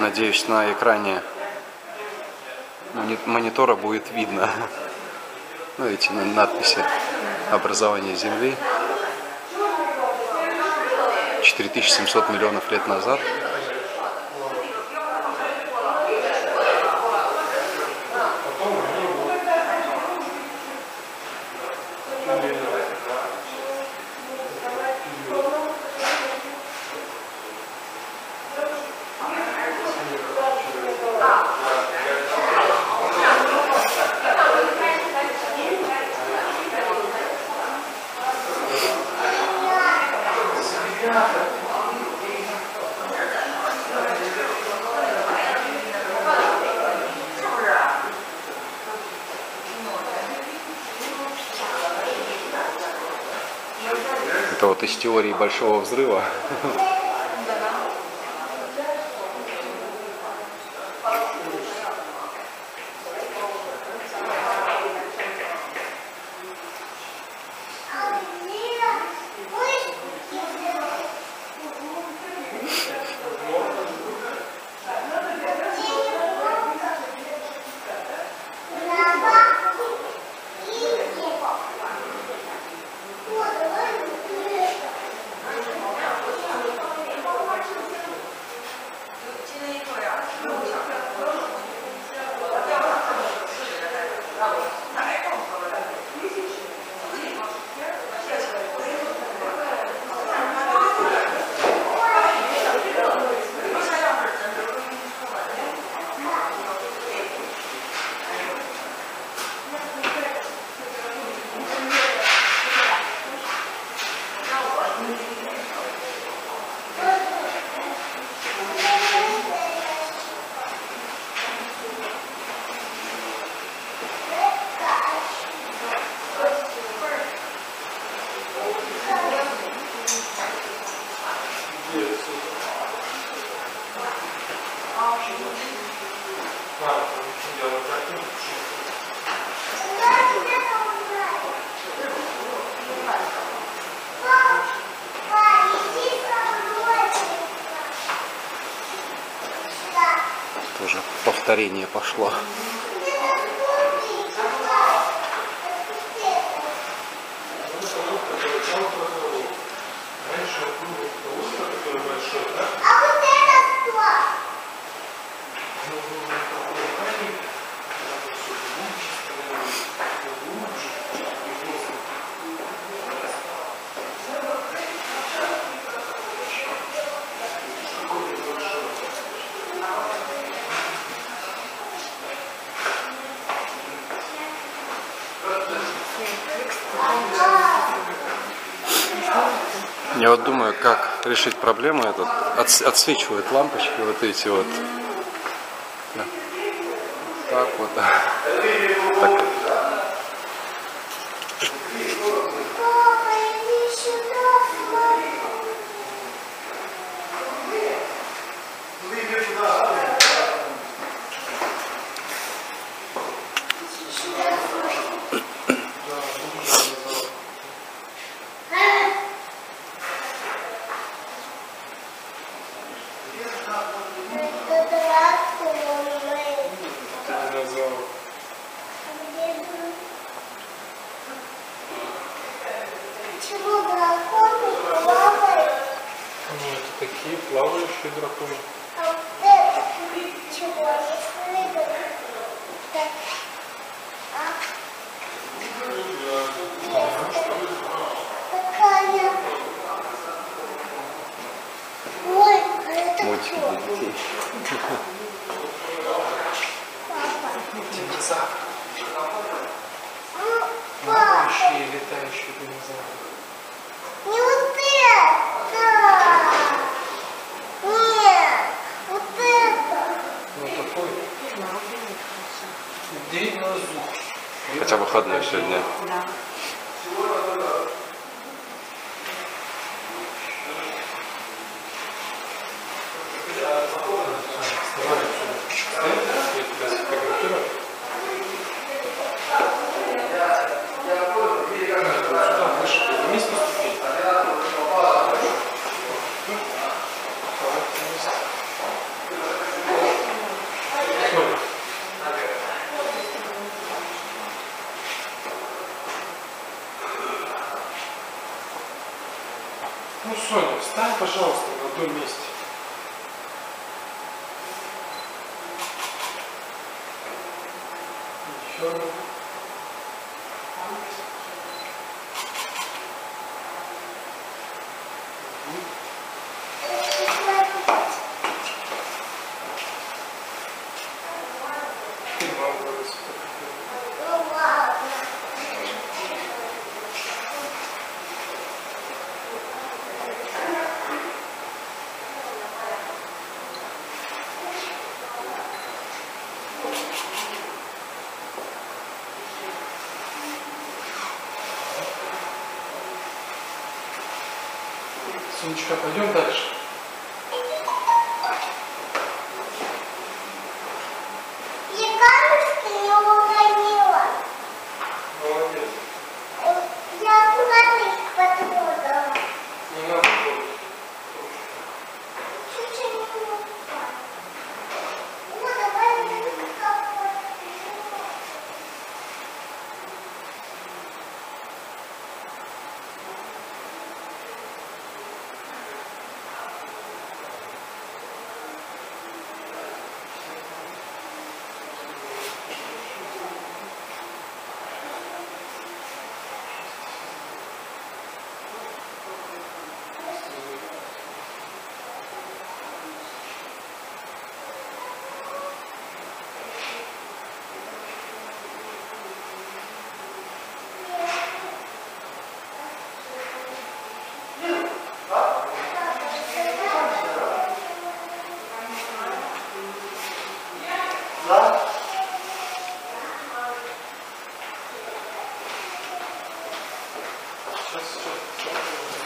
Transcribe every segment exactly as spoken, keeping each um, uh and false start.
Надеюсь, на экране монитора будет видно, ну, эти надписи: образование Земли четыре тысячи семьсот миллионов лет назад. Это вот из теории Большого взрыва. Тоже повторение пошло. Я вот думаю, как решить проблему этот. Отс отсвечивают лампочки вот эти вот. Да. Так вот. Так. Такие плавающие драконы. А вот это чего? Если это так. Такая. Ой, а это Мультики кто? для детей. Папа. Динозавр. Ну, папа. Плавающие летающие динозавры. Не вот это. Нет, вот это. Ну такой. Динозавр. Хотя выходной сегодня. Да. Ну, Соня, встань, пожалуйста, на том месте. Еще раз. Ты мама говорит. Ну ладно. Сонечка, пойдем дальше. Я камешки не уронила. Молодец. Я аккуратненько потрогала. Не надо было. Чуть-чуть не упала. Ну, давай немножко подержу. Сейчас, сейчас, сейчас.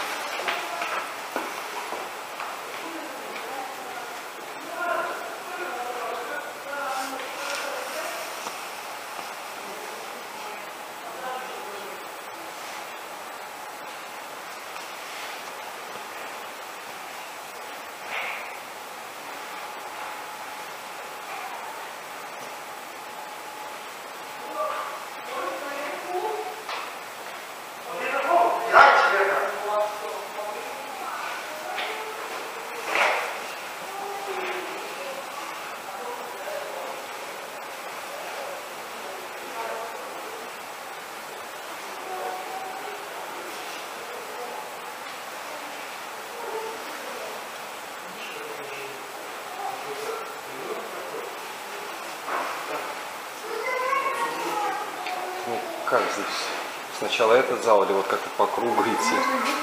Ну, как здесь? Сначала этот зал или вот как-то по кругу идти?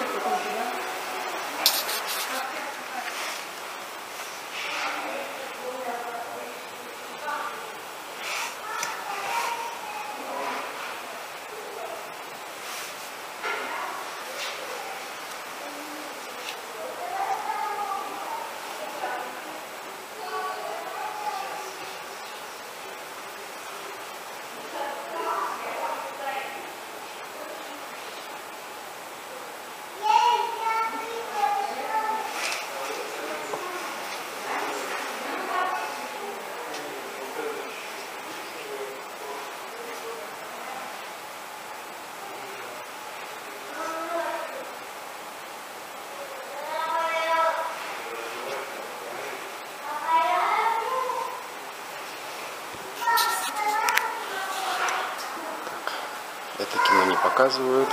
Это кино не показывают.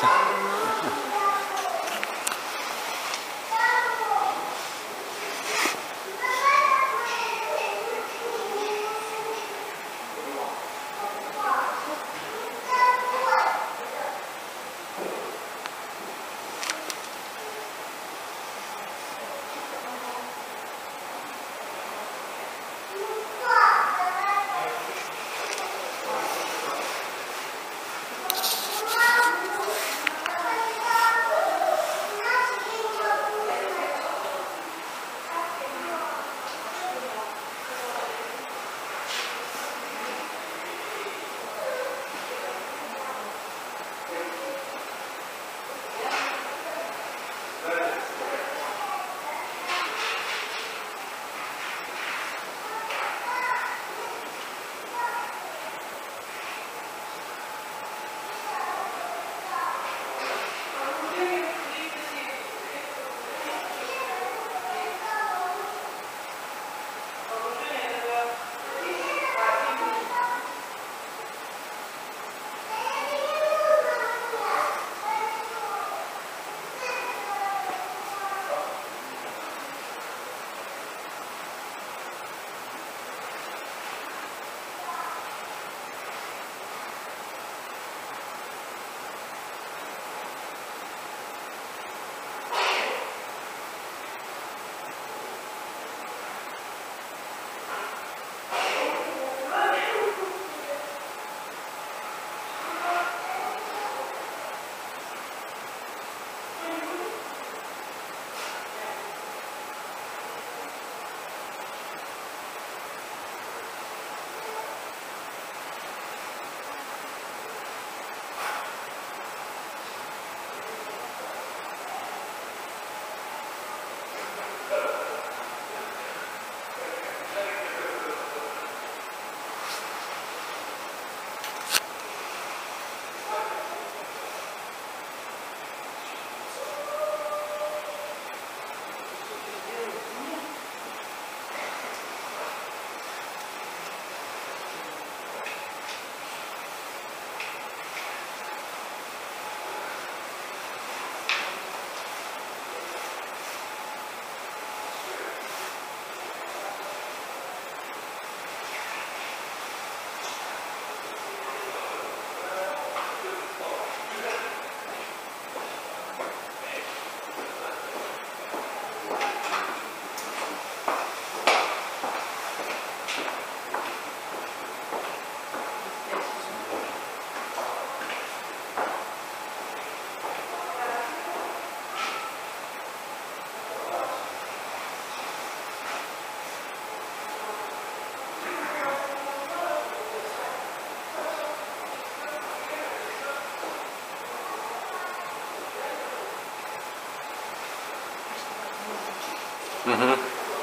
Угу.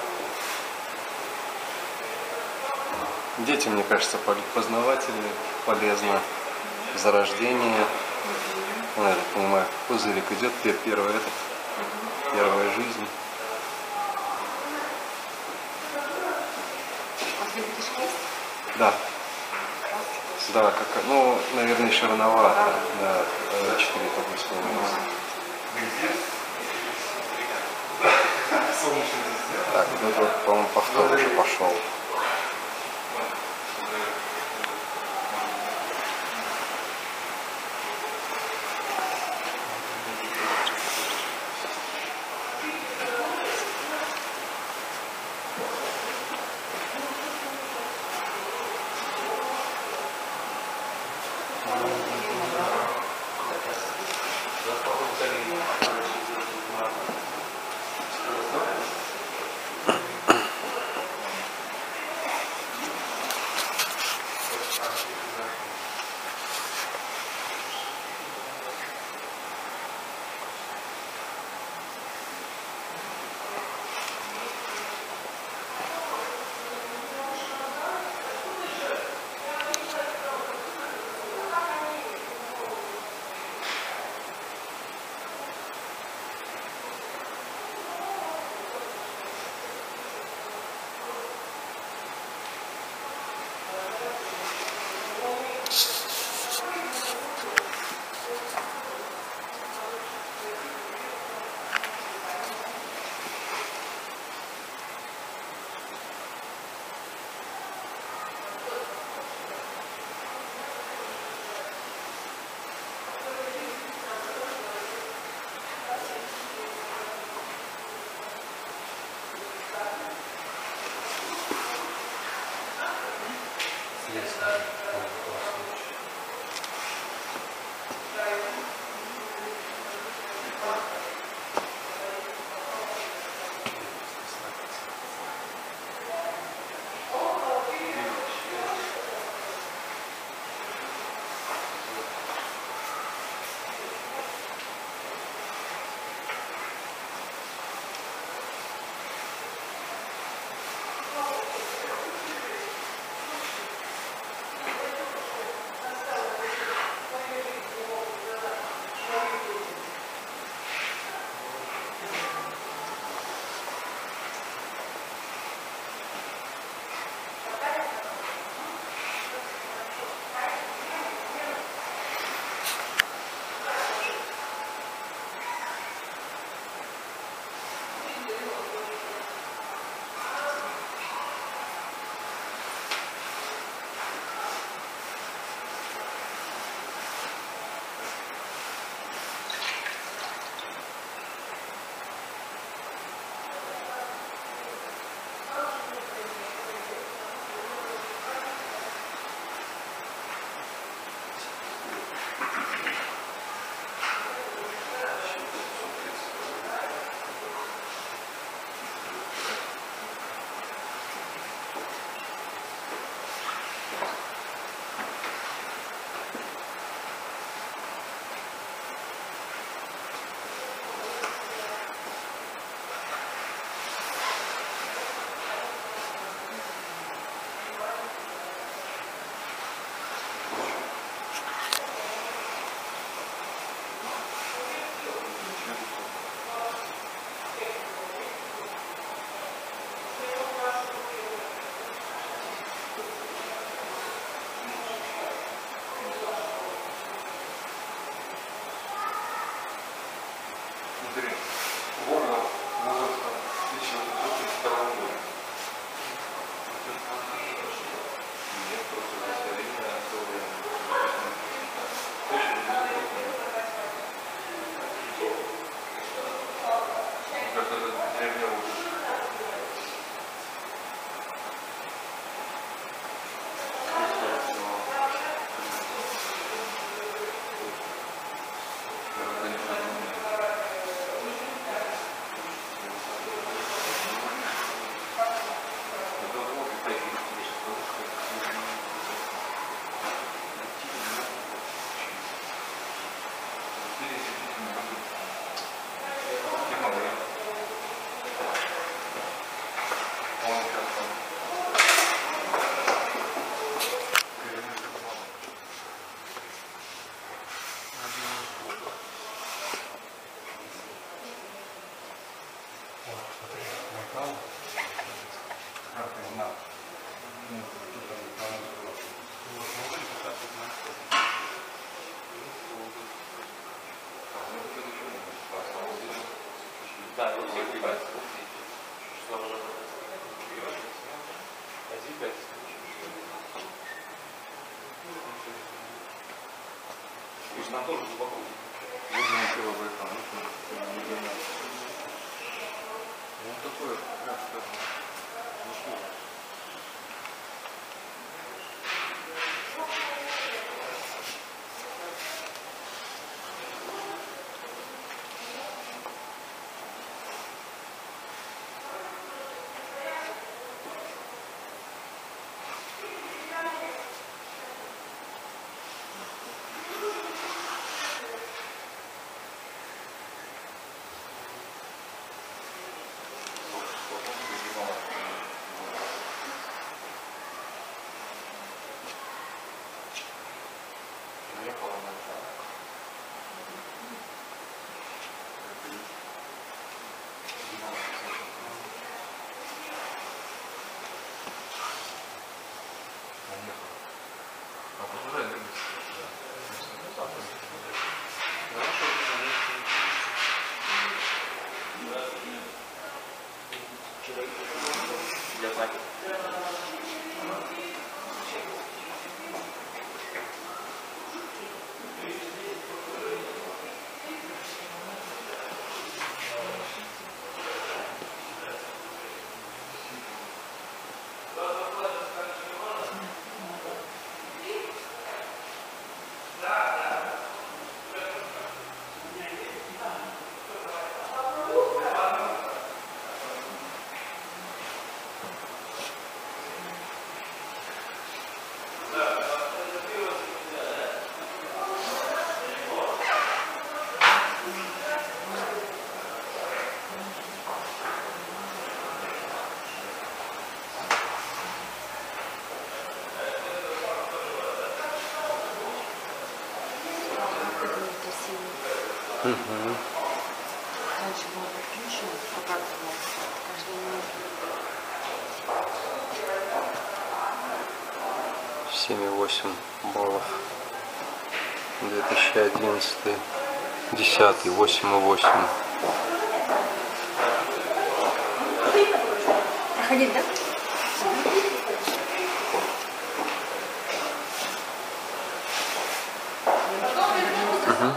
Детям, мне кажется, познавательно, полезно. Зарождение. Ну, я так понимаю, пузырик идет, первый этот, первая жизнь. Да. Да, как, ну, наверное, еще рановато. Да, четыре только исполнилось. Так, ну вот, по-моему, повтор уже пошел. Да, вот все прибавить. Один пять. Пусть нам тоже глубоко. Видимо, пиво выехало. Вот такое, как скажем, ничего. Для платья. Угу. Раньше было подключено, показывало каждую минуту. семь и восемь баллов. две тысячи одиннадцатый. десятый. восемь и восемь. Проходить, да? Угу.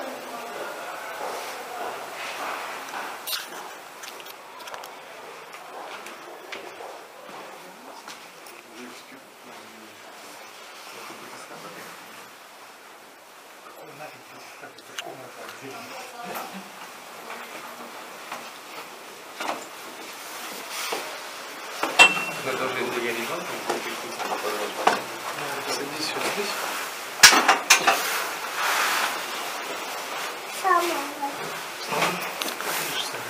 Даже если я ребенок, будет вкусно, пожалуйста. Садись вот здесь. Самое. Садишься.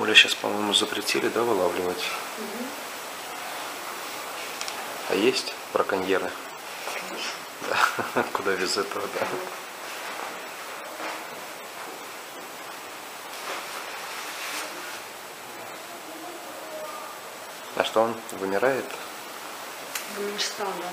Оля сейчас, по-моему, запретили, да, вылавливать? А есть браконьеры? Да. Куда без этого, да? А что он вымирает? Думаешь, стал, да?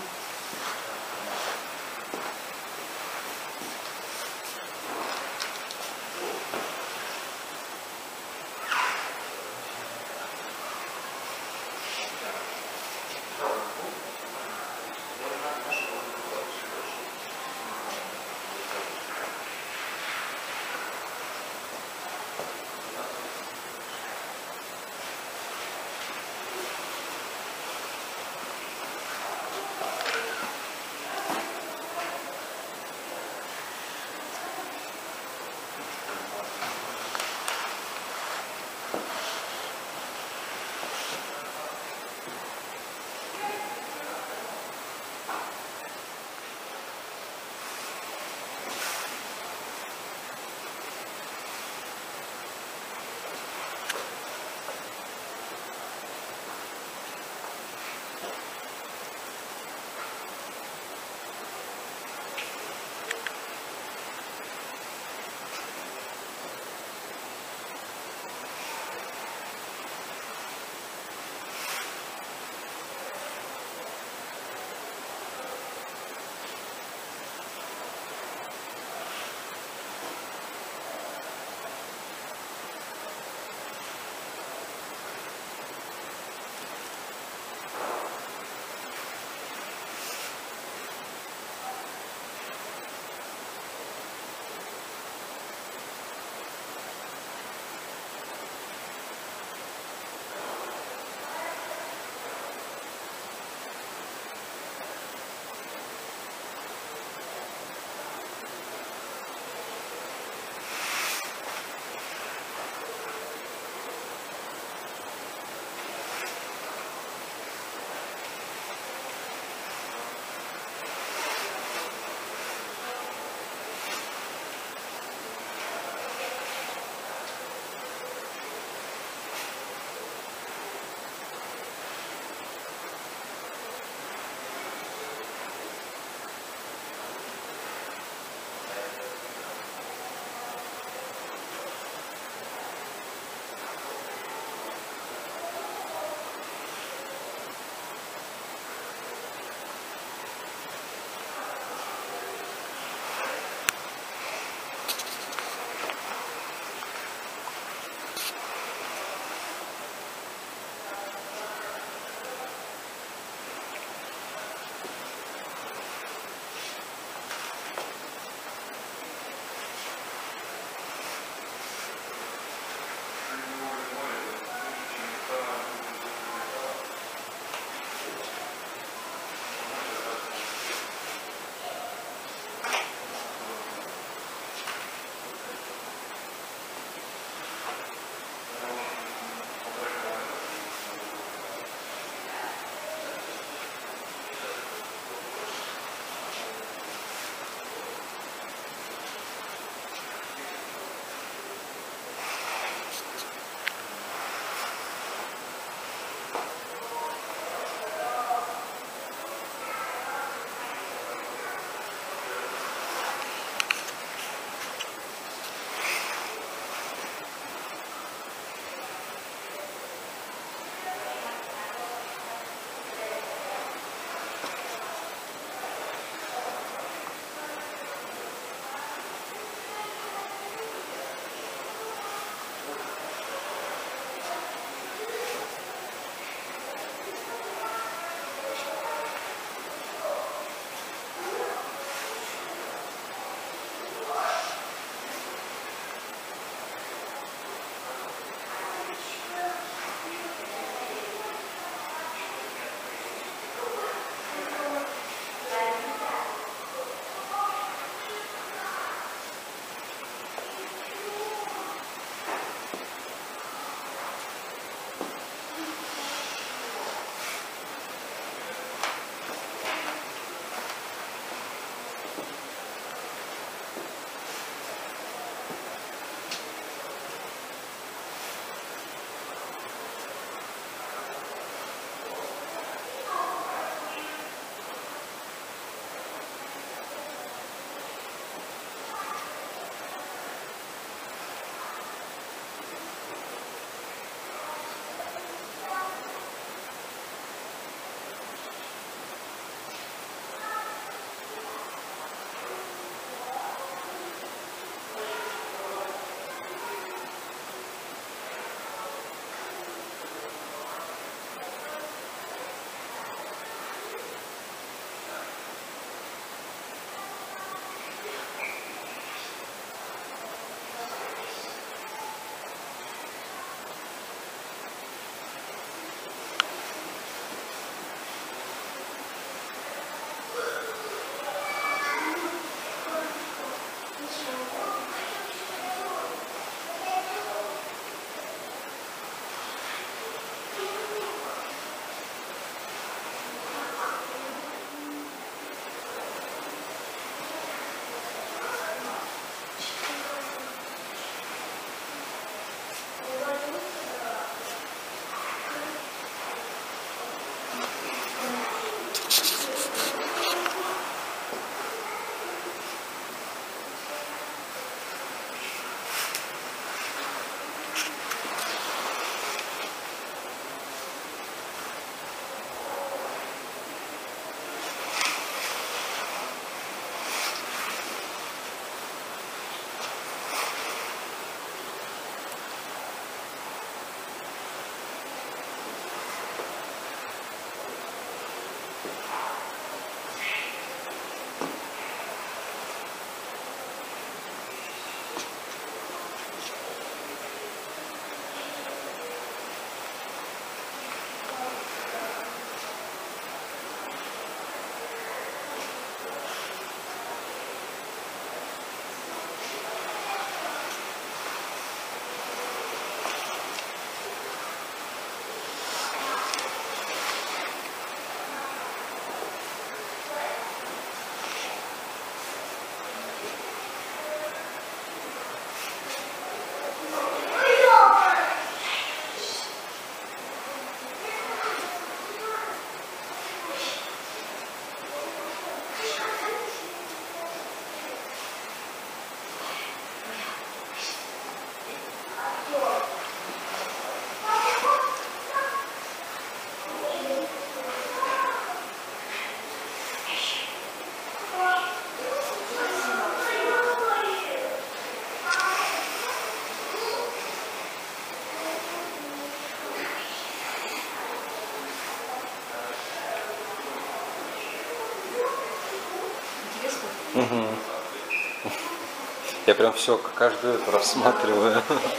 Угу. Я прям все, каждую эту рассматриваю.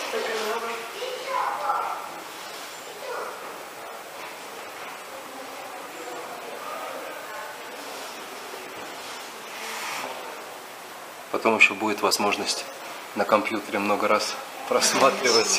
Потом еще будет возможность на компьютере много раз просматривать.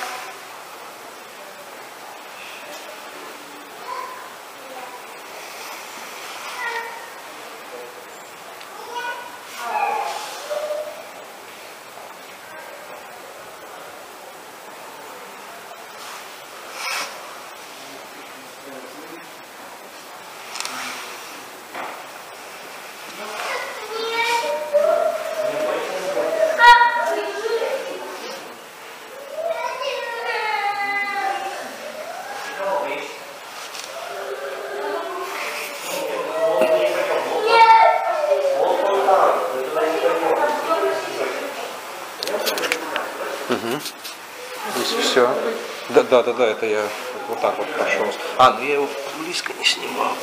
Здесь все. Да, да, да, да, это я вот так вот прошел. А, ну я его близко не снимал.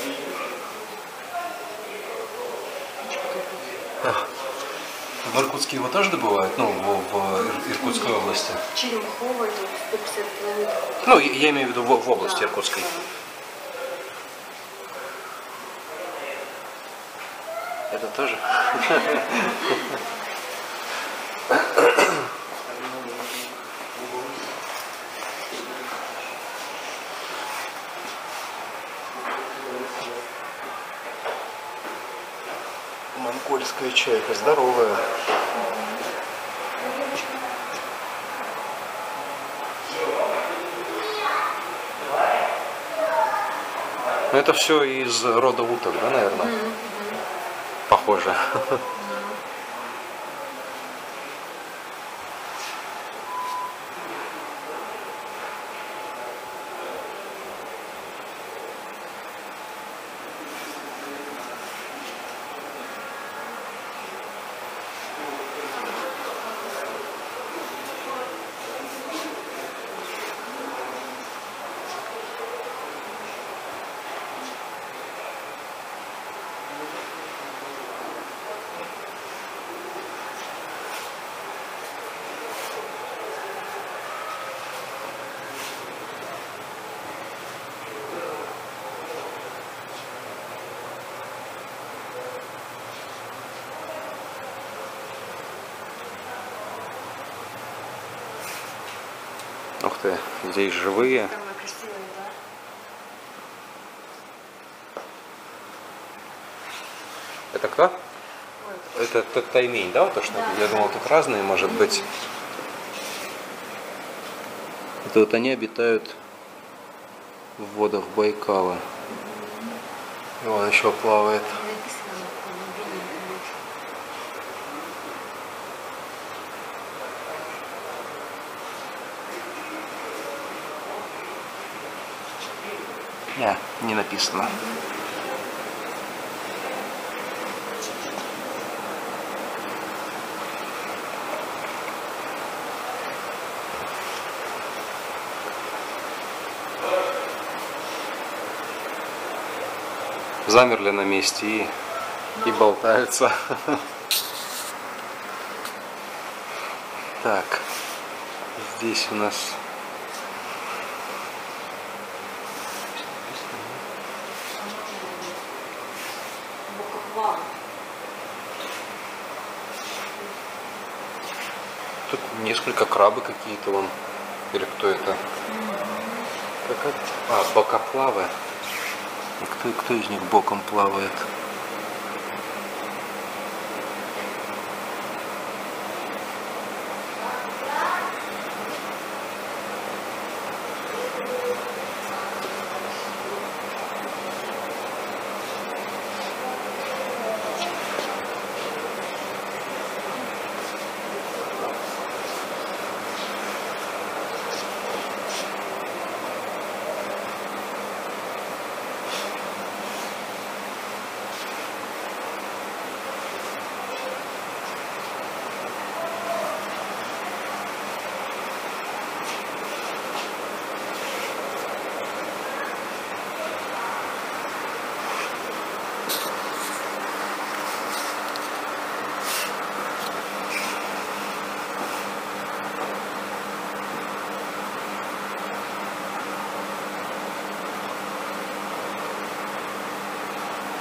А, в Иркутске его тоже добывают? Ну, в, в Иркутской области. Черемхово, это сто пятьдесят километров. Ну, я, я имею в виду в, в области Да, Иркутской. да. Это тоже? Монгольская чайка, здоровая. Ну это все из рода уток, да, наверное? Mm-hmm. Похоже. Ух ты, здесь живые. Самое красивое, да? Это кто? Это тот таймень, да, вот то, что? Да. Я думал, тут разные, может быть. Это вот они обитают в водах Байкала. И он еще плавает. Написано на мобильном ключ. Не, не написано. Замерли на месте и, и болтаются. Так, здесь у нас Бокоплава. тут несколько крабы какие-то вон. Или кто это? Как это? А, бокоплавы. И кто, кто из них боком плавает?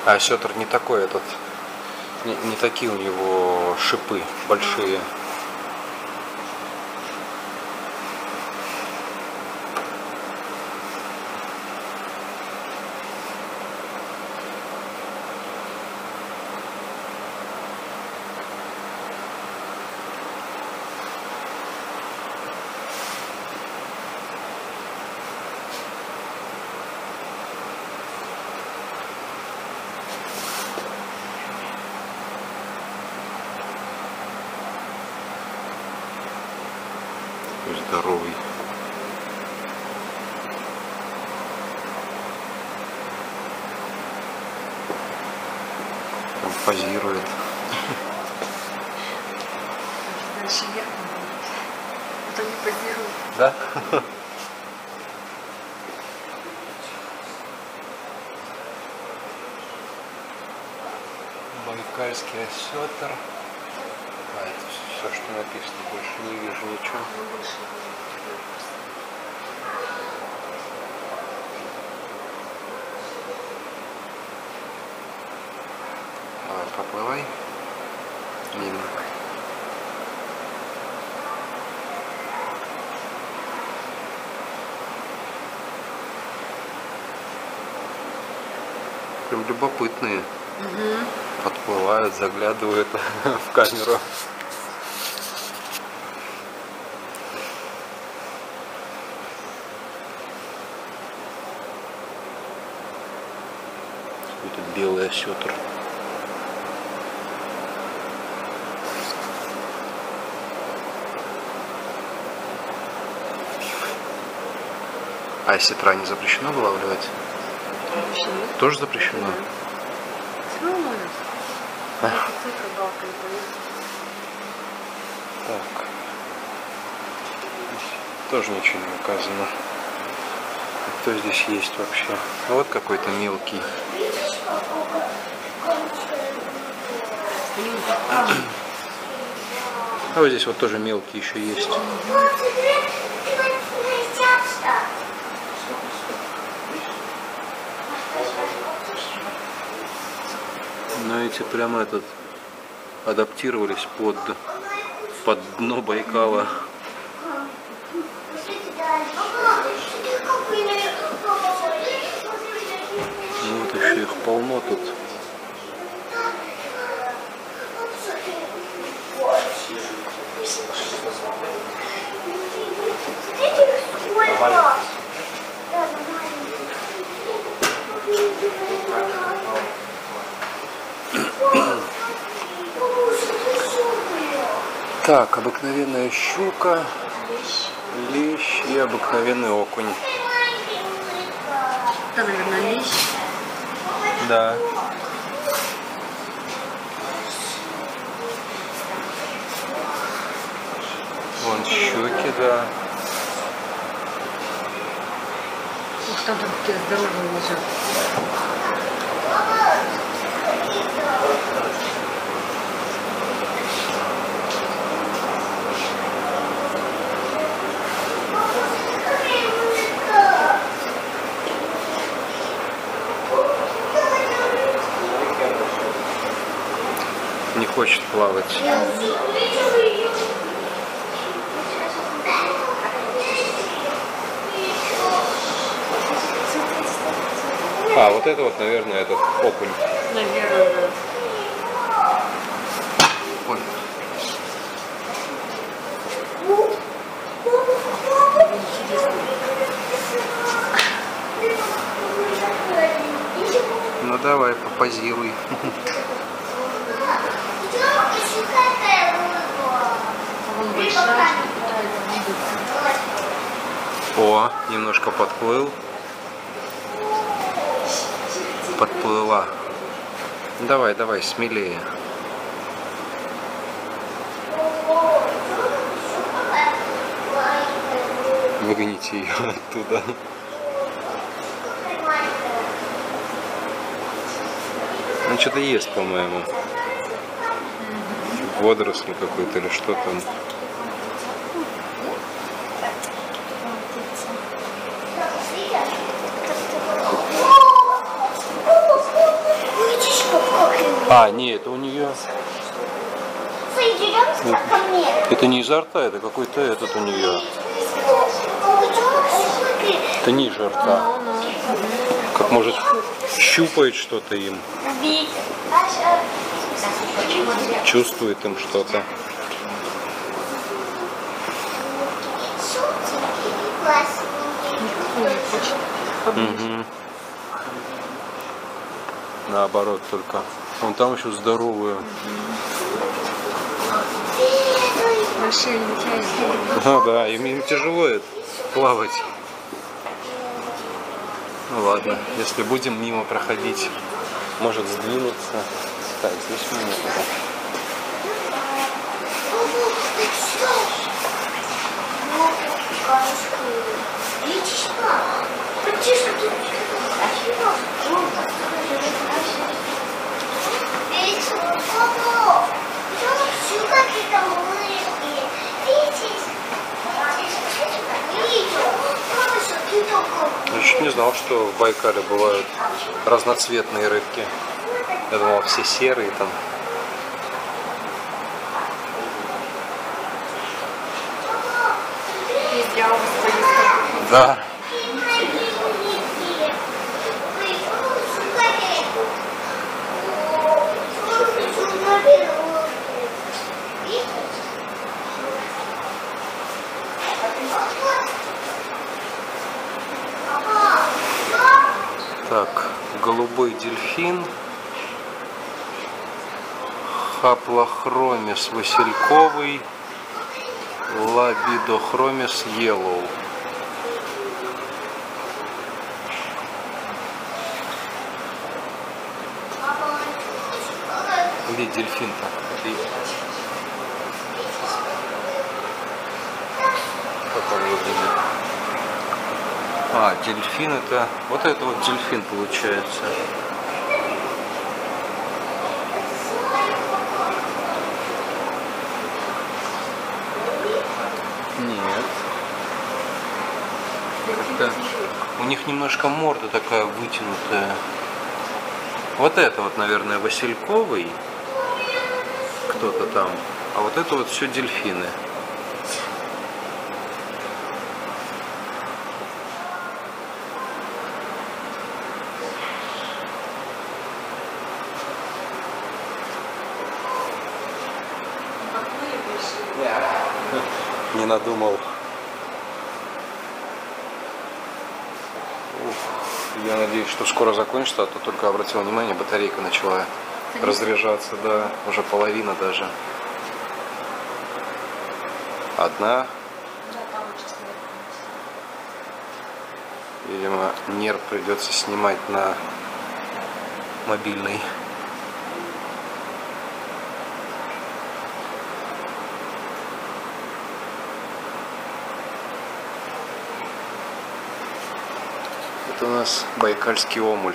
А сетр не такой этот, не, не такие у него шипы большие. Здоровый. Он позирует. Дальше вверх. Это не позирует. Да? Байкальский осетр. А, это все, что написано, больше не вижу ничего. Ну, больше не Давай, поплывай. Мимо. Прям любопытные. Угу. Подплывают, заглядывают в камеру. Какой-то белый осетр. А осетра не запрещено вылавливать? Почему? Тоже запрещено? Все равно ловят. Цифры рыбалка не поедет. Так. Здесь тоже ничего не указано. Кто здесь есть вообще? Вот какой-то мелкий. А вот здесь вот тоже мелкий еще есть. Но эти прямо этот адаптировались под, под дно Байкала. Ну вот еще их полно тут. Так, обыкновенная щука, лещ и обыкновенный окунь. Это, наверное, лещ. Да. Вон щуки, да. Ух, там такие здоровые лежат. Не хочет плавать. А, вот это вот, наверное, этот окунь. Наверное, да. Ой. Ну давай, попозируй. А вон большая, что пытается двигаться. О, немножко подплыл. Подплыла. Давай, давай, смелее. Выгоните ее оттуда. Он что-то ест, по-моему. Водоросль какой-то или что там. Ой, А, нет, это у нее. Идем ко мне. Это не изо рта, это какой-то этот у нее. Это ниже рта. Как может щупает что-то им. Чувствует им что-то. Угу. Наоборот только. Вон там еще здоровые. На шею не тянет. Ну да, им, им тяжело это, плавать. Ну ладно, если будем мимо проходить, может сдвинуться. Так, здесь мы нет. Я чуть не знал, что в Байкале бывают разноцветные рыбки. Я думал, все серые там. Да. Так, голубой дельфин, хаплохромис васильковый, лабидохромис yellow. Где дельфин-то? Как он выглядит? А, дельфин это... Вот это вот дельфин получается. Нет. Как-то... У них немножко морда такая вытянутая. Вот это вот, наверное, васильковый. Кто-то там. А вот это вот все дельфины. Не надумал. Ух, я надеюсь, что скоро закончится, а то только обратил внимание, батарейка начала разряжаться, да, уже половина даже. Одна. Видимо, нерв придется снимать на мобильный. Это у нас байкальский омуль.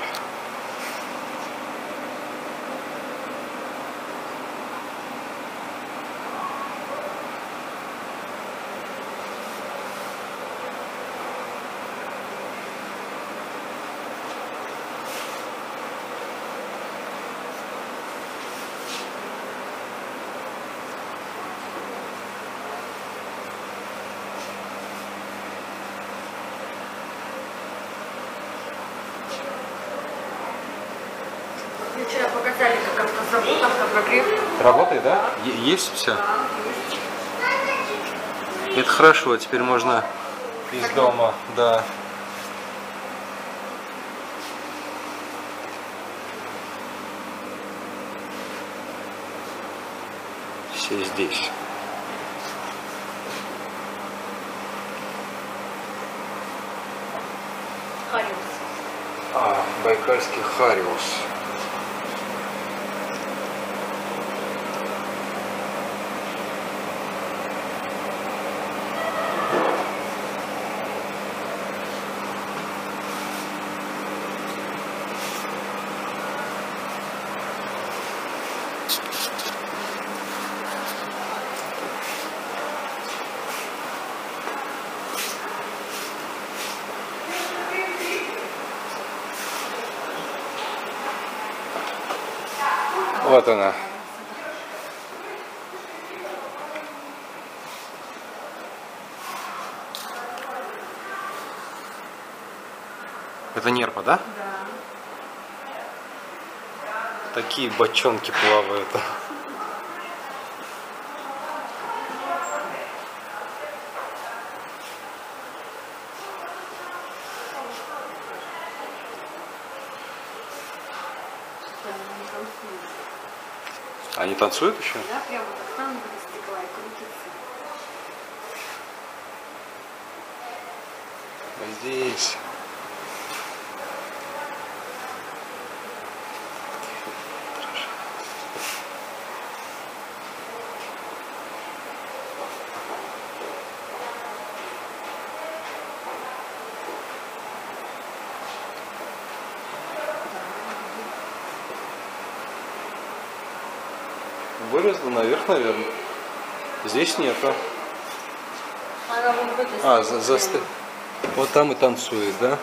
Вчера показали, как автозавод, прогрев. Работает, да? Е- есть все? Это хорошо, теперь можно из дома, да. Все здесь. Хариус. А, байкальский хариус. Вот она. Это нерпа, да? Да. Такие бочонки плавают. Они танцуют еще? Да, прямо так танго стекла и крутится. Здесь. Вылезла наверх, наверное. Здесь нету. Она вон в этой А, стороне. за, заста- Вот там и танцует, да?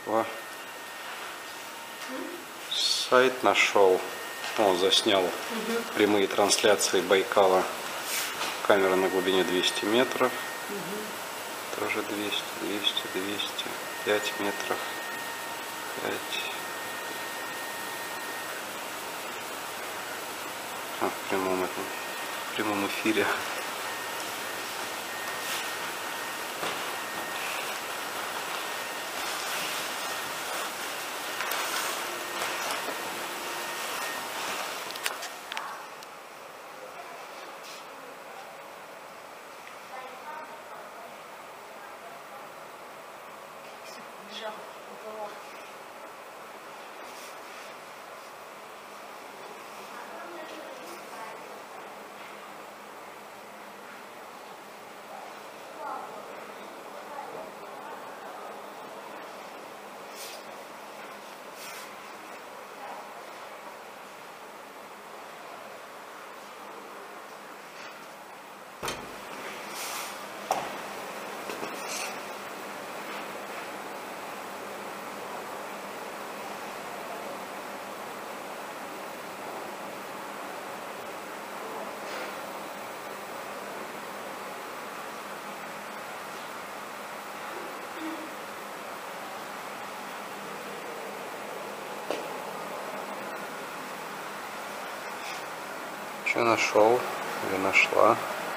Москва. Сайт нашел. Он заснял угу. прямые трансляции Байкала. Камера на глубине двести метров. Угу. Тоже двести, двести, двести. пять метров. пять. А, в прямом, этом, в прямом эфире. Что нашел или нашла?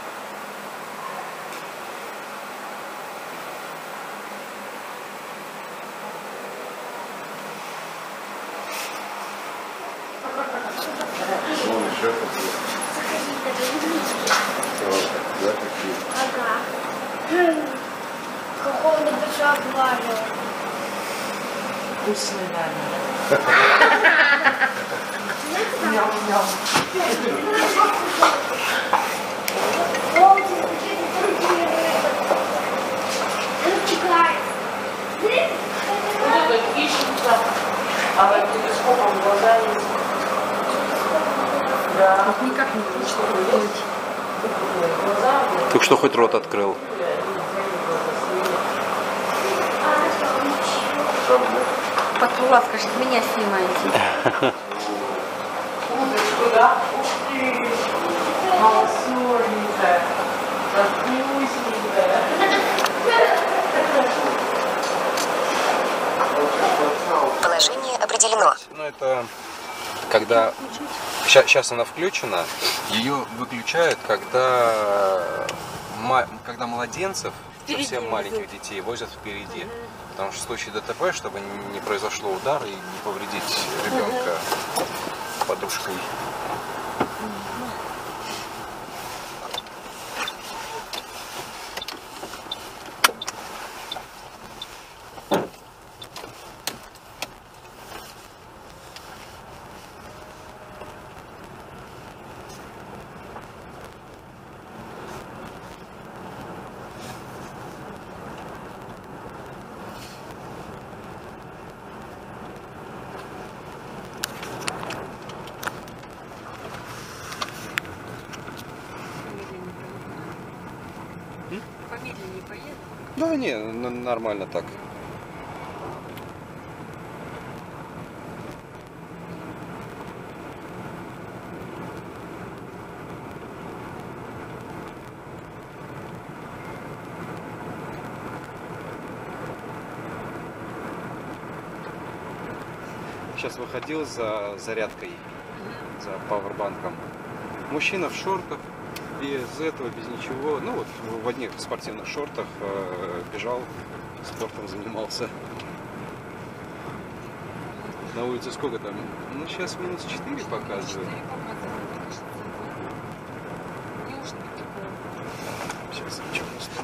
Ага. Какого-то большого важного. Вкусный, наверное. Мяу-мяу. Вот эта вишенка, а вот телескопом глаза есть. Да. Вот никак не хочется делать. Только что хоть рот открыл. Патрула, скажет, меня снимаете. Да? Ух ты! Малосольненькая, вкусненькая. Положение определено. Ну это когда сейчас она включена, ее выключают, когда когда младенцев, совсем маленьких детей возят впереди. Потому что в случае ДТП, чтобы не произошло удар и не повредить ребенка подушкой. Помедленнее поеду. Ну не, нормально так. Сейчас выходил за зарядкой, за пауэрбанком. Мужчина в шортах, без этого, без ничего, ну вот в одних спортивных шортах э, бежал, спортом занимался. На улице сколько там? Ну сейчас минус четыре показывает. Сейчас ничего не стоит.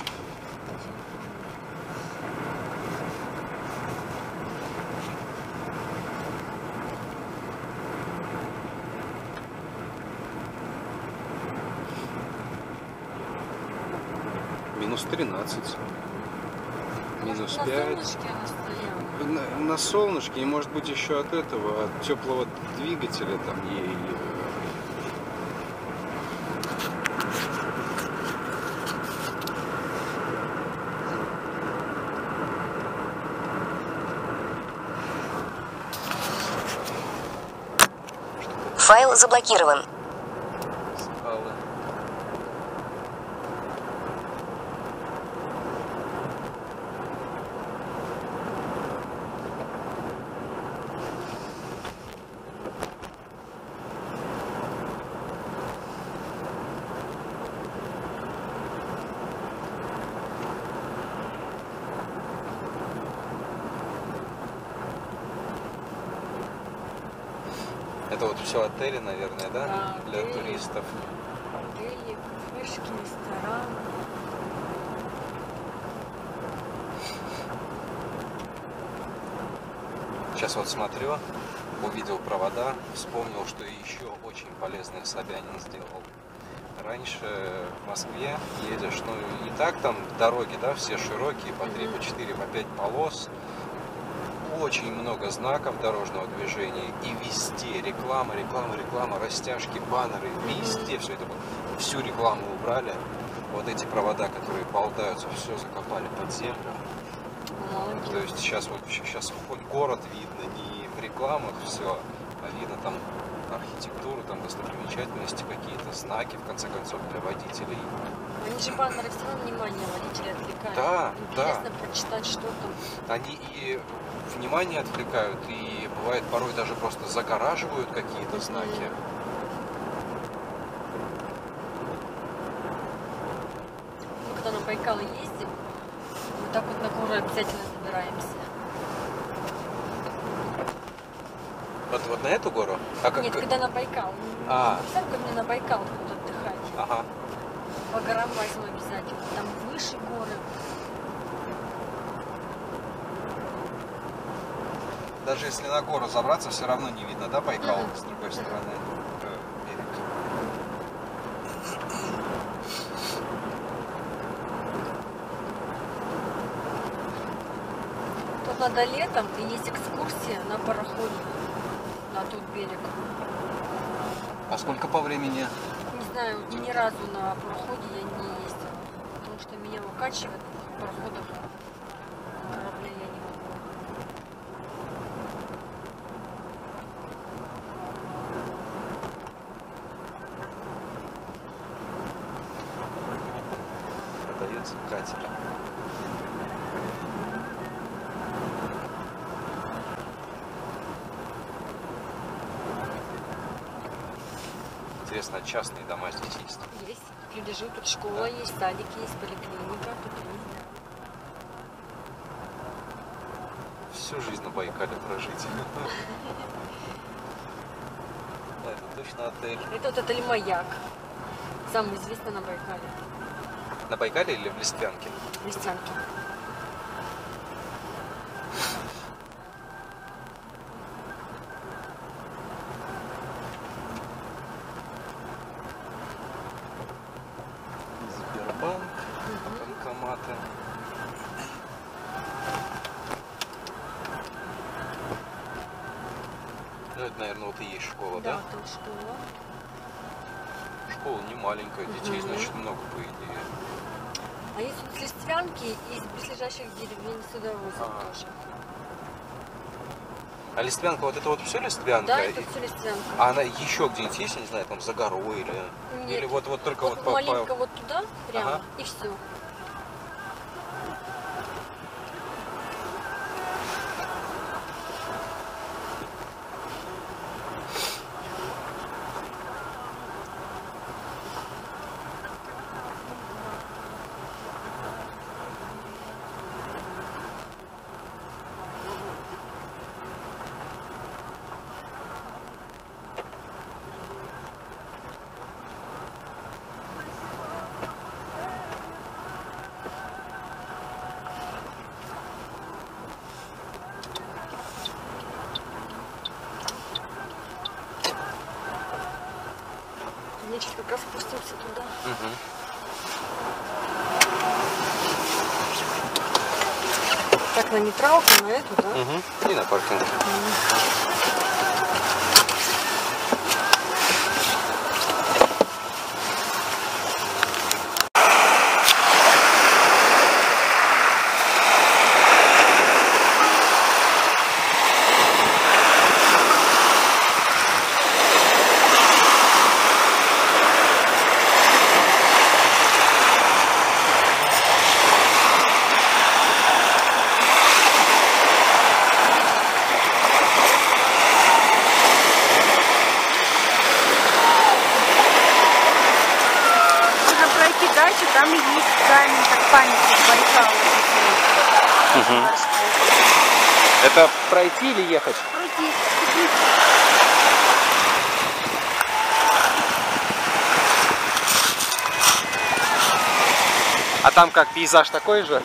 Минус тринадцать, минус пять. На, на солнышке, и может быть еще от этого, от теплого двигателя там ей. Файл заблокирован. Скалы. Это вот все отели, наверное, да? Да, Для отели. туристов. Отели, кафешки, рестораны. Сейчас вот смотрю, увидел провода, вспомнил, что еще очень полезное Собянин сделал. Раньше в Москве едешь, ну и так там дороги, да, все широкие, по три, по четыре, по пять полос. Очень много знаков дорожного движения, и везде реклама, реклама, реклама, растяжки, баннеры, везде все это было. Всю рекламу убрали. Вот эти провода, которые болтаются, все закопали под землю. Молодец. То есть сейчас вот сейчас хоть город видно, не в рекламах все, а видно там архитектуру, там достопримечательности, какие-то знаки, в конце концов, для водителей. Они же баннеры все равно внимание водителей отвлекают. Да, Интересно да. прочитать, что там. Они и внимание отвлекают, и бывает порой даже просто загораживают какие-то знаки. Мы когда на Байкал ездим, мы так вот на гору обязательно забираемся. Вот, вот на эту гору? А как... Нет, когда на Байкал. А. Представь, как мне на Байкал будут отдыхать. Ага. По горам возьму обязательно. Там выше горы. Даже если на гору забраться, все равно не видно, да, Байкал Мгм. с другой стороны э, берег. Тут надо летом, и есть экскурсия на пароходе на тот берег. А сколько по времени? Не знаю, ни разу на пароходе я не ездила, потому что меня выкачивает в пароходах, на корабле я не могу. Продается катер. Интересно, а частные дома здесь есть? Есть. Люди живут, тут школа есть, садик есть, поликлиника, тут есть. Всю жизнь на Байкале прожить. Да, это точно отель. Это вот отель «Маяк», самый известный на Байкале, На Байкале или в Листвянке? в Листянке. Сбербанк, банкоматы. Ну, это, наверное, вот и есть школа, да? Да, там школа. Школа не маленькая, детей, Мгм. значит, много, по идее. А есть вот с Листвянки и из близлежащих деревень сюда возят Ага. тоже. А Листвянка, вот это вот все Листвянка? Да, И- это все Листвянка. А она еще где-нибудь есть, я не знаю, там за горой или... Нет. Или вот, вот только Вот, вот по... маленько по- вот туда прямо, Ага. и все. Мне сейчас как раз спустимся туда. Мгм. Так, на нейтралку, на эту, да? Мгм. И на паркинг. там и есть камень, как памятник Байкала. Угу. Это пройти или ехать? Пройти. А там как, пейзаж такой же?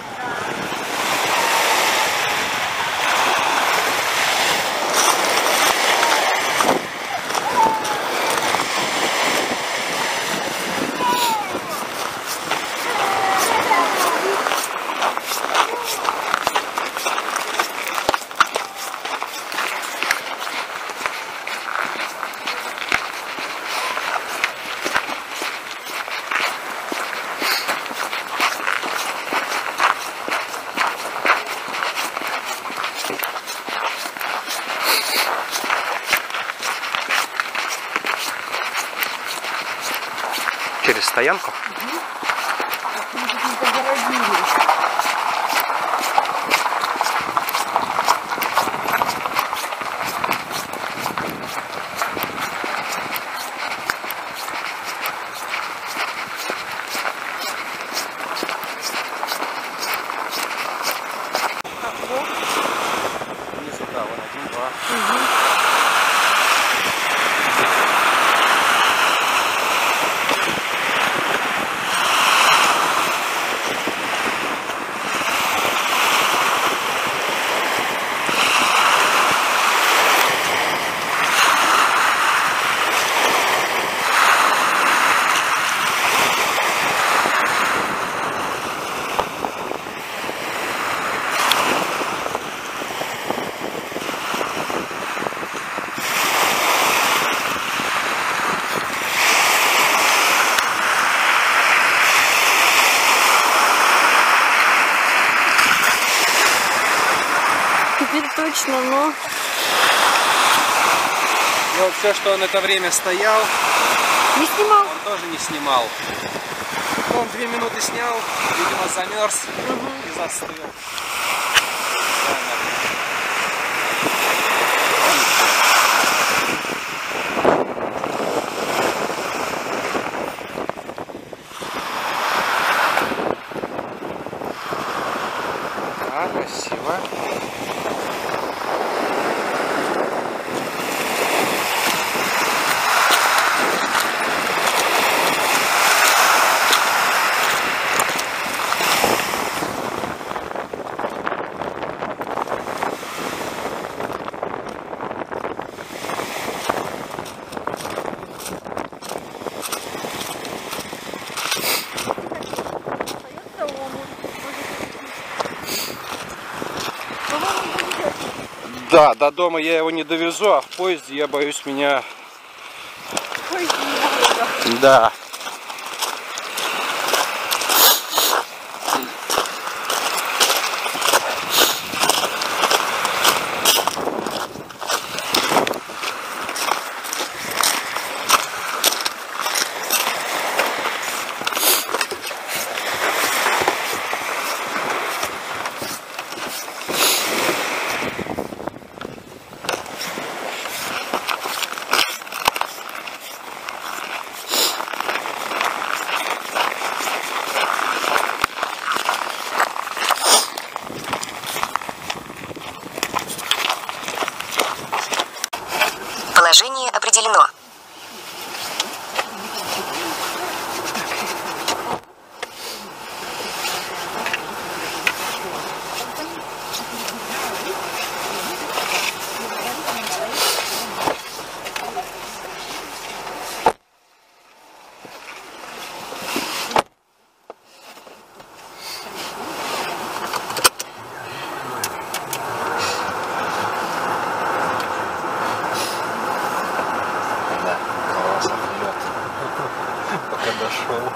Через стоянку? Внизу, да, вон один, два. Теперь точно, но... Ну вот все, что он это время стоял, Не снимал. он тоже не снимал. Он две минуты снял, видимо, замерз и застыл. Да, красиво. Да, до дома я его не довезу, а в поезде я боюсь меня... Да. Положение определено. Пока дошел.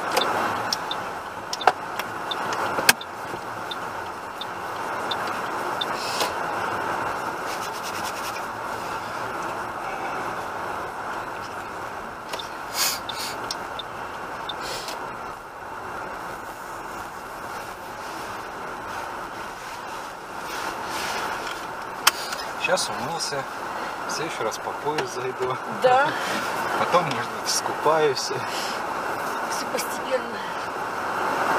Сейчас умылся, в следующий раз по пояс зайду. Да. Потом, может быть, искупаюсь. Все постепенно.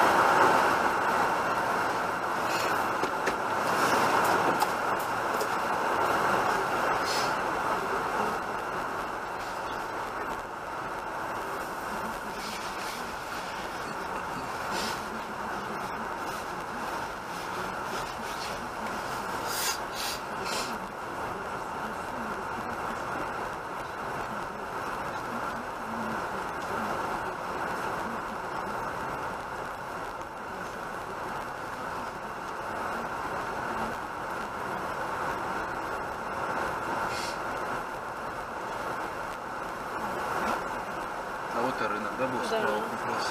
да, был Да. справа как раз.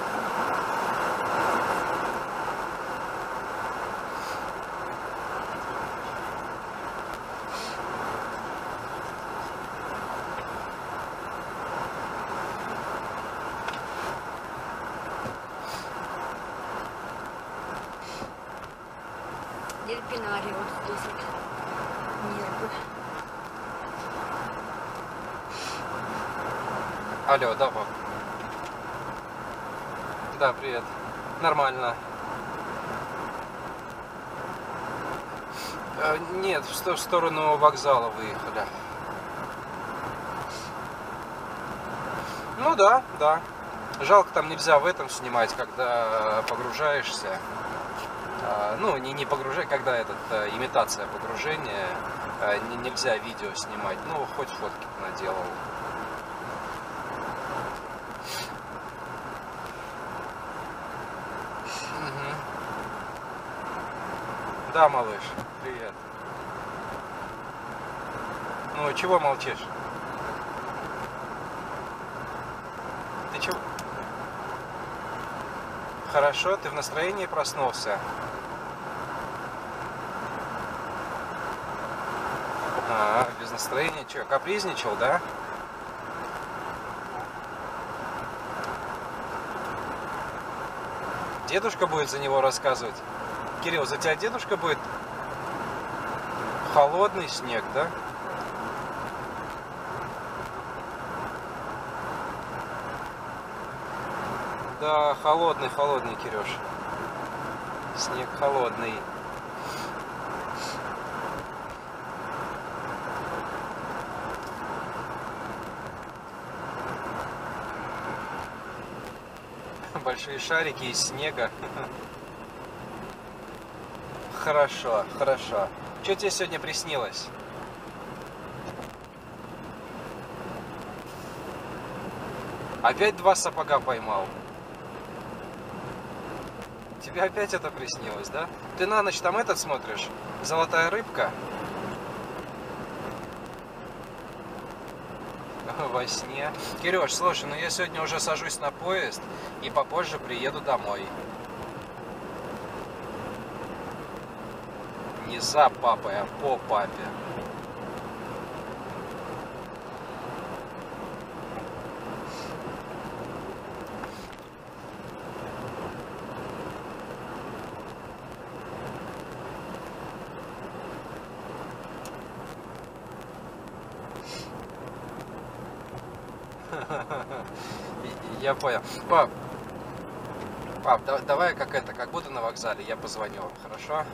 Дельпинарий вот здесь вот. Нервы. Алло, да, пап? Да, привет. Нормально. Э, нет, в, сто- в сторону вокзала выехали. Ну да, да. Жалко, там нельзя в этом снимать, когда погружаешься. А, ну, не, не погружай, когда этот, а, имитация погружения, а, не, нельзя видео снимать. Ну, хоть фотки наделал. Мгм. Да, малыш, привет. Ну, чего молчишь? Ты чего? Хорошо, ты в настроении проснулся? А, без настроения, что, капризничал, да? Дедушка будет за него рассказывать. Кирилл, за тебя дедушка будет? Холодный снег, да? Да, холодный, холодный, Кирюш. Снег холодный. Большие шарики из снега. Хорошо, хорошо. Что тебе сегодня приснилось? Опять два сапога поймал. Тебе опять это приснилось, да? Ты на ночь там этот смотришь? Золотая рыбка? Во сне. Кирюш, слушай, ну я сегодня уже сажусь на поезд и попозже приеду домой. Не за папой, а по папе. Я понял. Пап, пап, да, давай как это, как буду на вокзале, я позвоню, хорошо?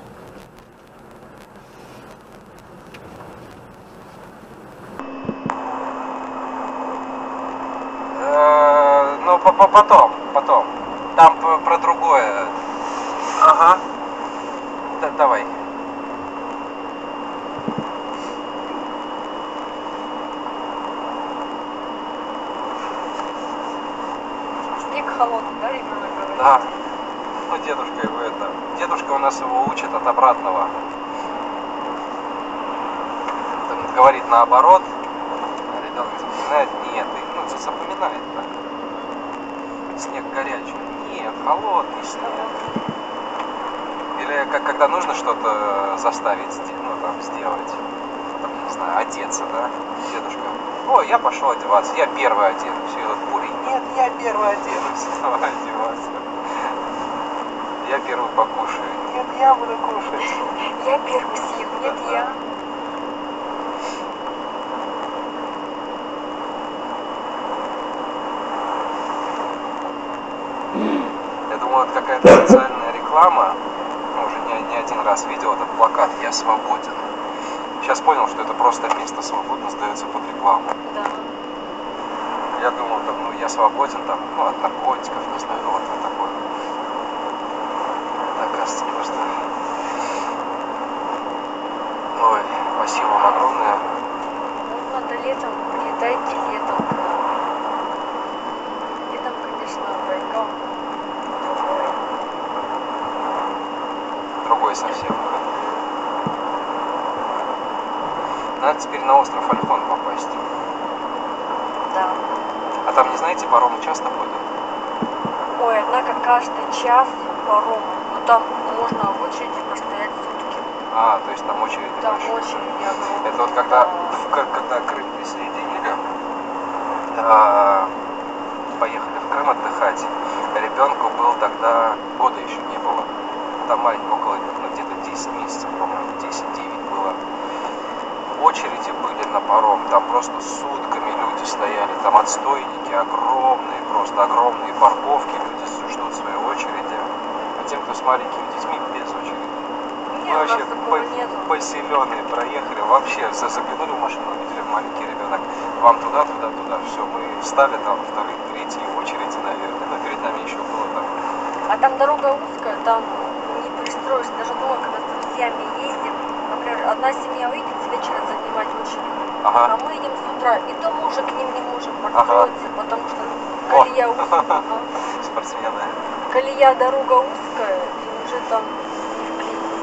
Э, ну, по -по потом, потом. Там про другое. Ага. Да, давай. Снег холодный, да, ребенок говорит? Да. Ну, дедушка его это... Дедушка у нас его учит от обратного. Он говорит наоборот. А ребенок запоминает, нет. И, ну, запоминает так. Снег горячий. Нет, холодный снег. Или как, когда нужно что-то заставить, ну, там, сделать. Там, не знаю, одеться, да? Дедушка. О, я пошел одеваться, я первый оденусь. И этот бурый, нет, я первый оденусь. Давай одеваться. Я первый покушаю. Нет, я буду кушать. Я первый съем, нет, Да-да. я. Я думал, это какая-то социальная реклама. Ну, уже не, не один раз видел этот плакат «Я свободен». Сейчас понял, что это просто место свободно сдается под рекламу. Да. Я думал, там, ну, я свободен, там, ну, от наркотиков, не знаю, ну, вот, вот такое. Это, оказывается, просто... Ой, спасибо вам огромное. Ну, надо летом, прилетайте летом. Летом, конечно, Байкал другой. Другой совсем. Надо теперь на остров Альхон попасть. Да. А там, не знаете, паромы часто ходят? Ой, однако каждый час паром. Ну там можно в очереди простоять сутки. А, то есть там очереди Там большие. очереди огромные. Это вот когда, в- к- когда Крым присоединили, а, поехали в Крым отдыхать, ребенку было тогда, года еще не было, там маленько, около, ну, где-то десять месяцев, по-моему, десять-девять было. Очереди были на паром, там просто сутками люди стояли, там отстойники огромные, просто огромные парковки, люди ждут своей очереди, а тем, кто с маленькими детьми, без очереди. Не, Мы у вообще нас такого по- нету. поселенные проехали, вообще за- заглянули в машину, увидели маленький ребенок, вам туда, туда, туда, все, мы встали там вторые, третьи очереди, наверное, но перед нами еще было там. А там дорога узкая, там не пристроишься. Даже дома, когда с друзьями ездим, например, одна семья выйдет с вечера занимать очередь, Ага. а мы идем с утра, и то мы уже к ним не можем подстроиться, потому что О. колея узкая. Ага. Спортсмены. Колея, дорога узкая, и уже там не вклиниться.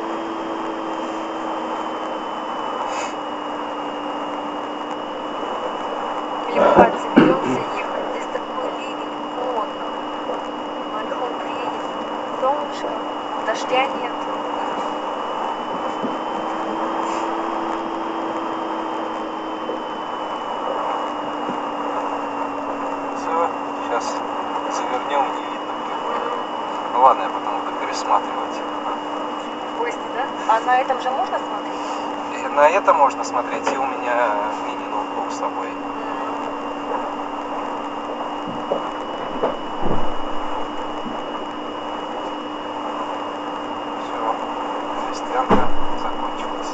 Или бывает, соберемся ехать, здесь такой ливень, холодно. Альхон приедет, солнышко, дождя нет. Все, сейчас завернем, не видно будет. Ну ладно, я потом буду пересматривать. Гости, да? А на этом же можно смотреть? И на это можно смотреть, и у меня мини-ноутбук с собой. Все, жестянка закончилась.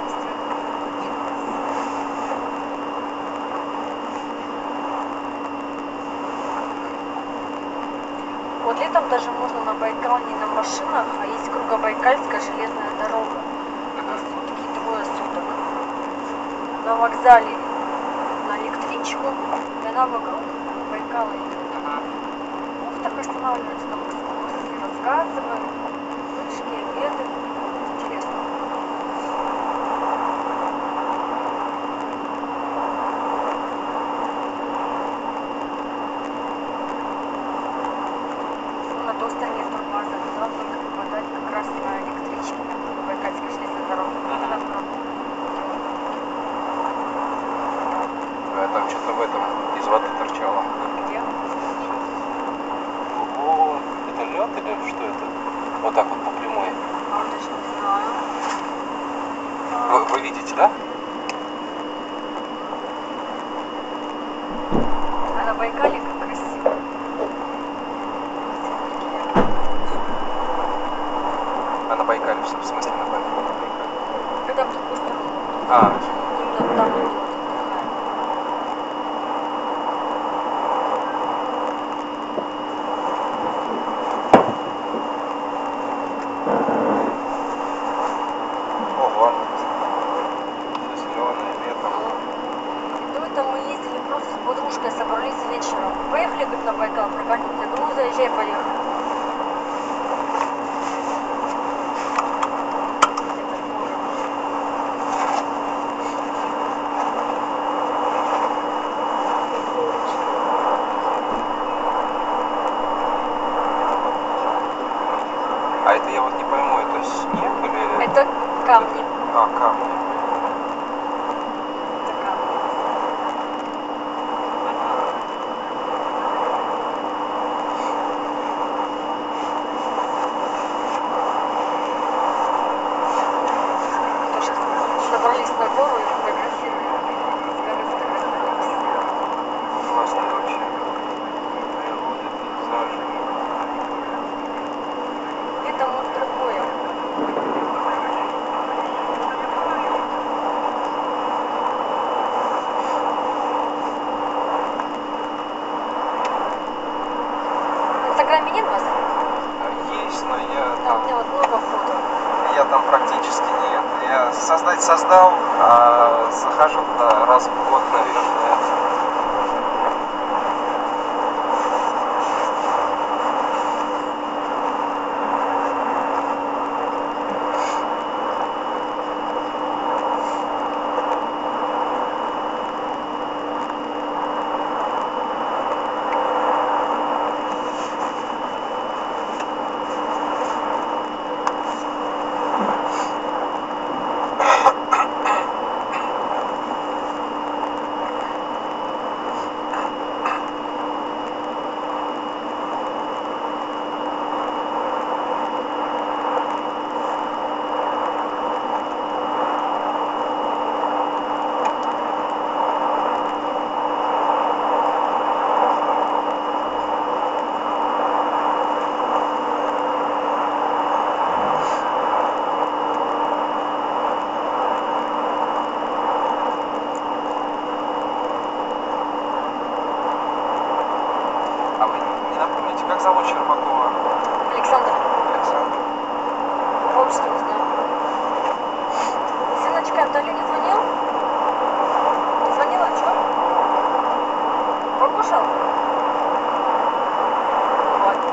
Вот летом даже можно на Байкал не на машинах, а есть Кругобайкальская железная дорога. На сутки, двое суток. На вокзале на электричку, и она вокруг Байкала идет. Ну, так останавливается, там экскурсии, рассказывают, вышки, обеды. Интересно. На той стороне турбаза, туда только попадать как раз на электричке, на Кругобайкальской железной дороге. Туда вправо. А там что-то в этом из воды торчало. Где? О, это лед или что это? Вот так вот по прямой. А вот даже не знаю. Вы, вы видите, да? А на Байкале как красиво. А на Байкале, в смысле на Байкале? Когда в другую сторону. А, Именно там идет. ого. Все зеленое летом. До этого мы ездили просто с подружкой, собрались вечером. Поехали, говорит, на Байкал прокатиться. Я говорю, ну заезжай, поехали. А это я вот не пойму, это снег или... Это камни. А, камни. Это камни. То сейчас собрались на гору и фотографировали. С горы сфотографировались. Классно вообще. Природа, пейзажи. Это вот другое. В Инстаграме нет вас? Есть, но я Там у там, меня вот много фото. я там практически нет. Я создать создал, а захожу туда раз в год, наверное. ромашкой Анатолий не звонил? Не звонил, а что? Покушал? Хватит.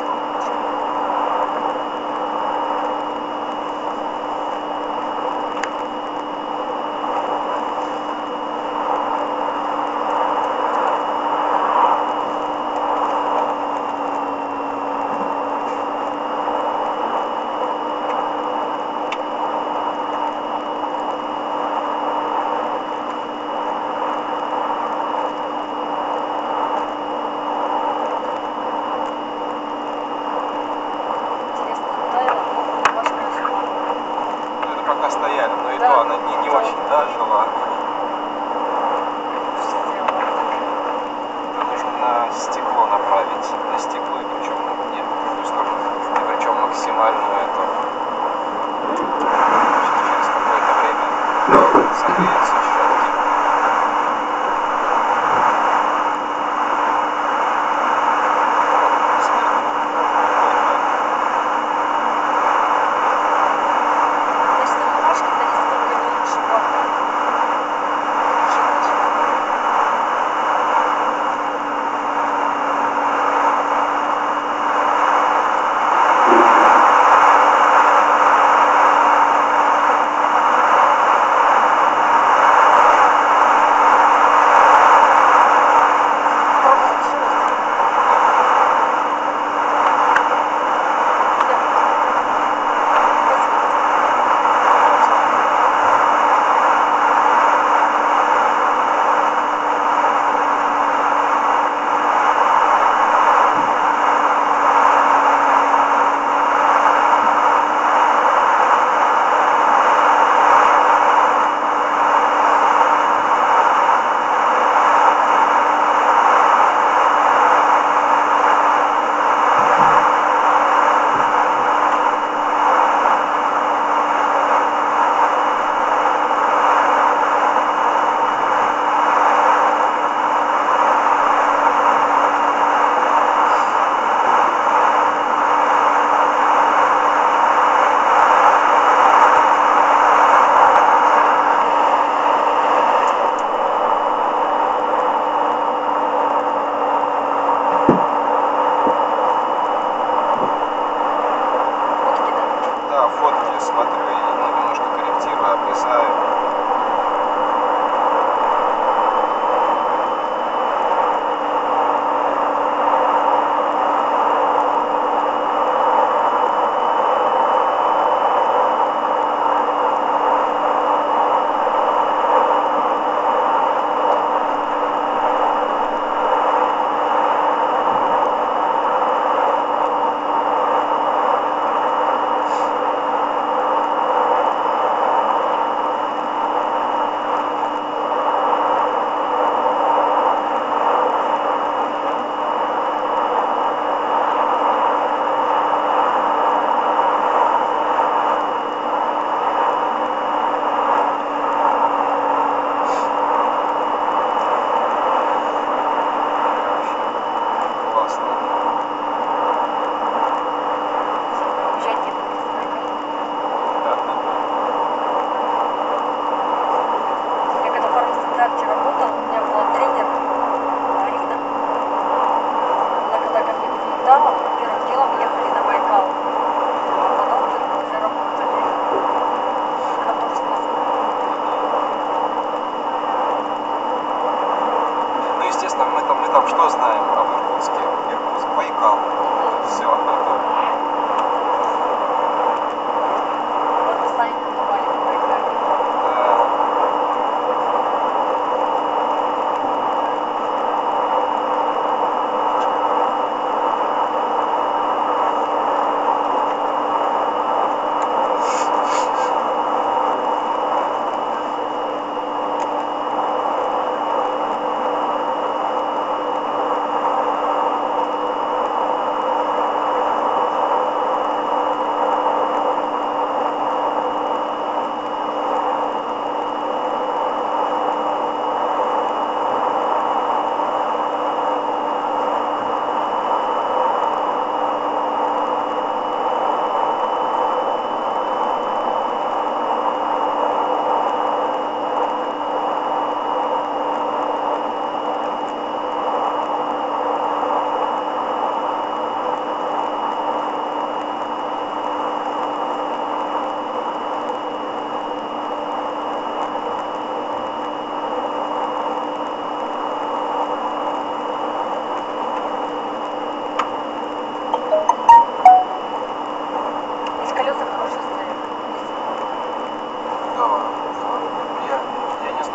Интересно, таяла, но ромашка жила. Ну, это пока стояли, но и Да. то она не, не очень, да, жила. Что сделала? Это нужно на стекло направить, на стекло, и причем нет, в другую сторону, и причем максимальную эту. Сейчас через какое-то время согреются щетки. Значит, на ромашке-то нисколько не лучше пахнет. Еще лучше.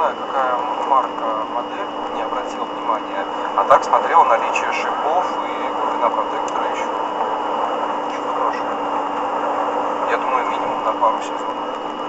знаю, какая марка, модель, не обратил внимания. А так смотрел наличие шипов и глубина протектора еще. Очень хорошая. Я думаю, минимум на пару сезонов.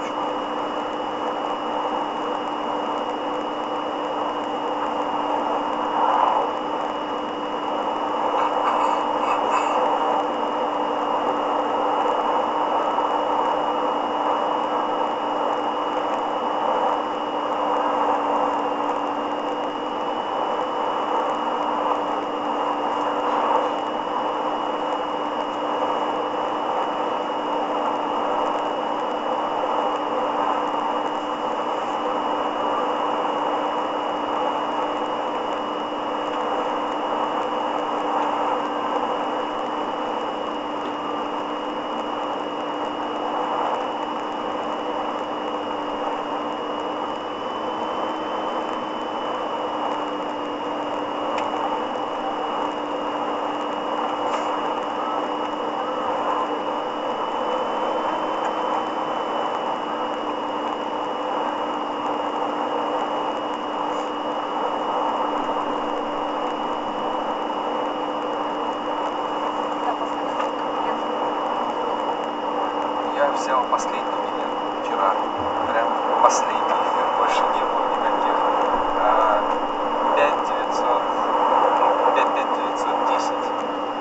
Я взял последний билет вчера, прям последний, больше не было никаких. пять девятьсот, ну, пять пять девятьсот десять.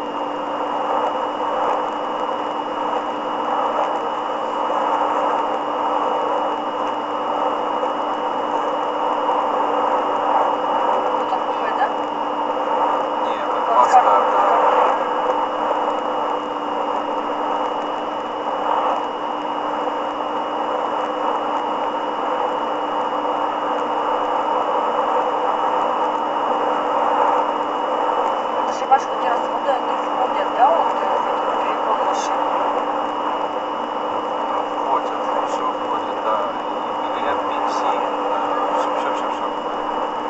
Кто-то купе, да? Нет, это Плацкарт. плацкарт. Даже ваши эти расходы, они входят, да, вот в этот перегон машин? Входит, все входит, да. И билет, бензин, все, все, все, все входит.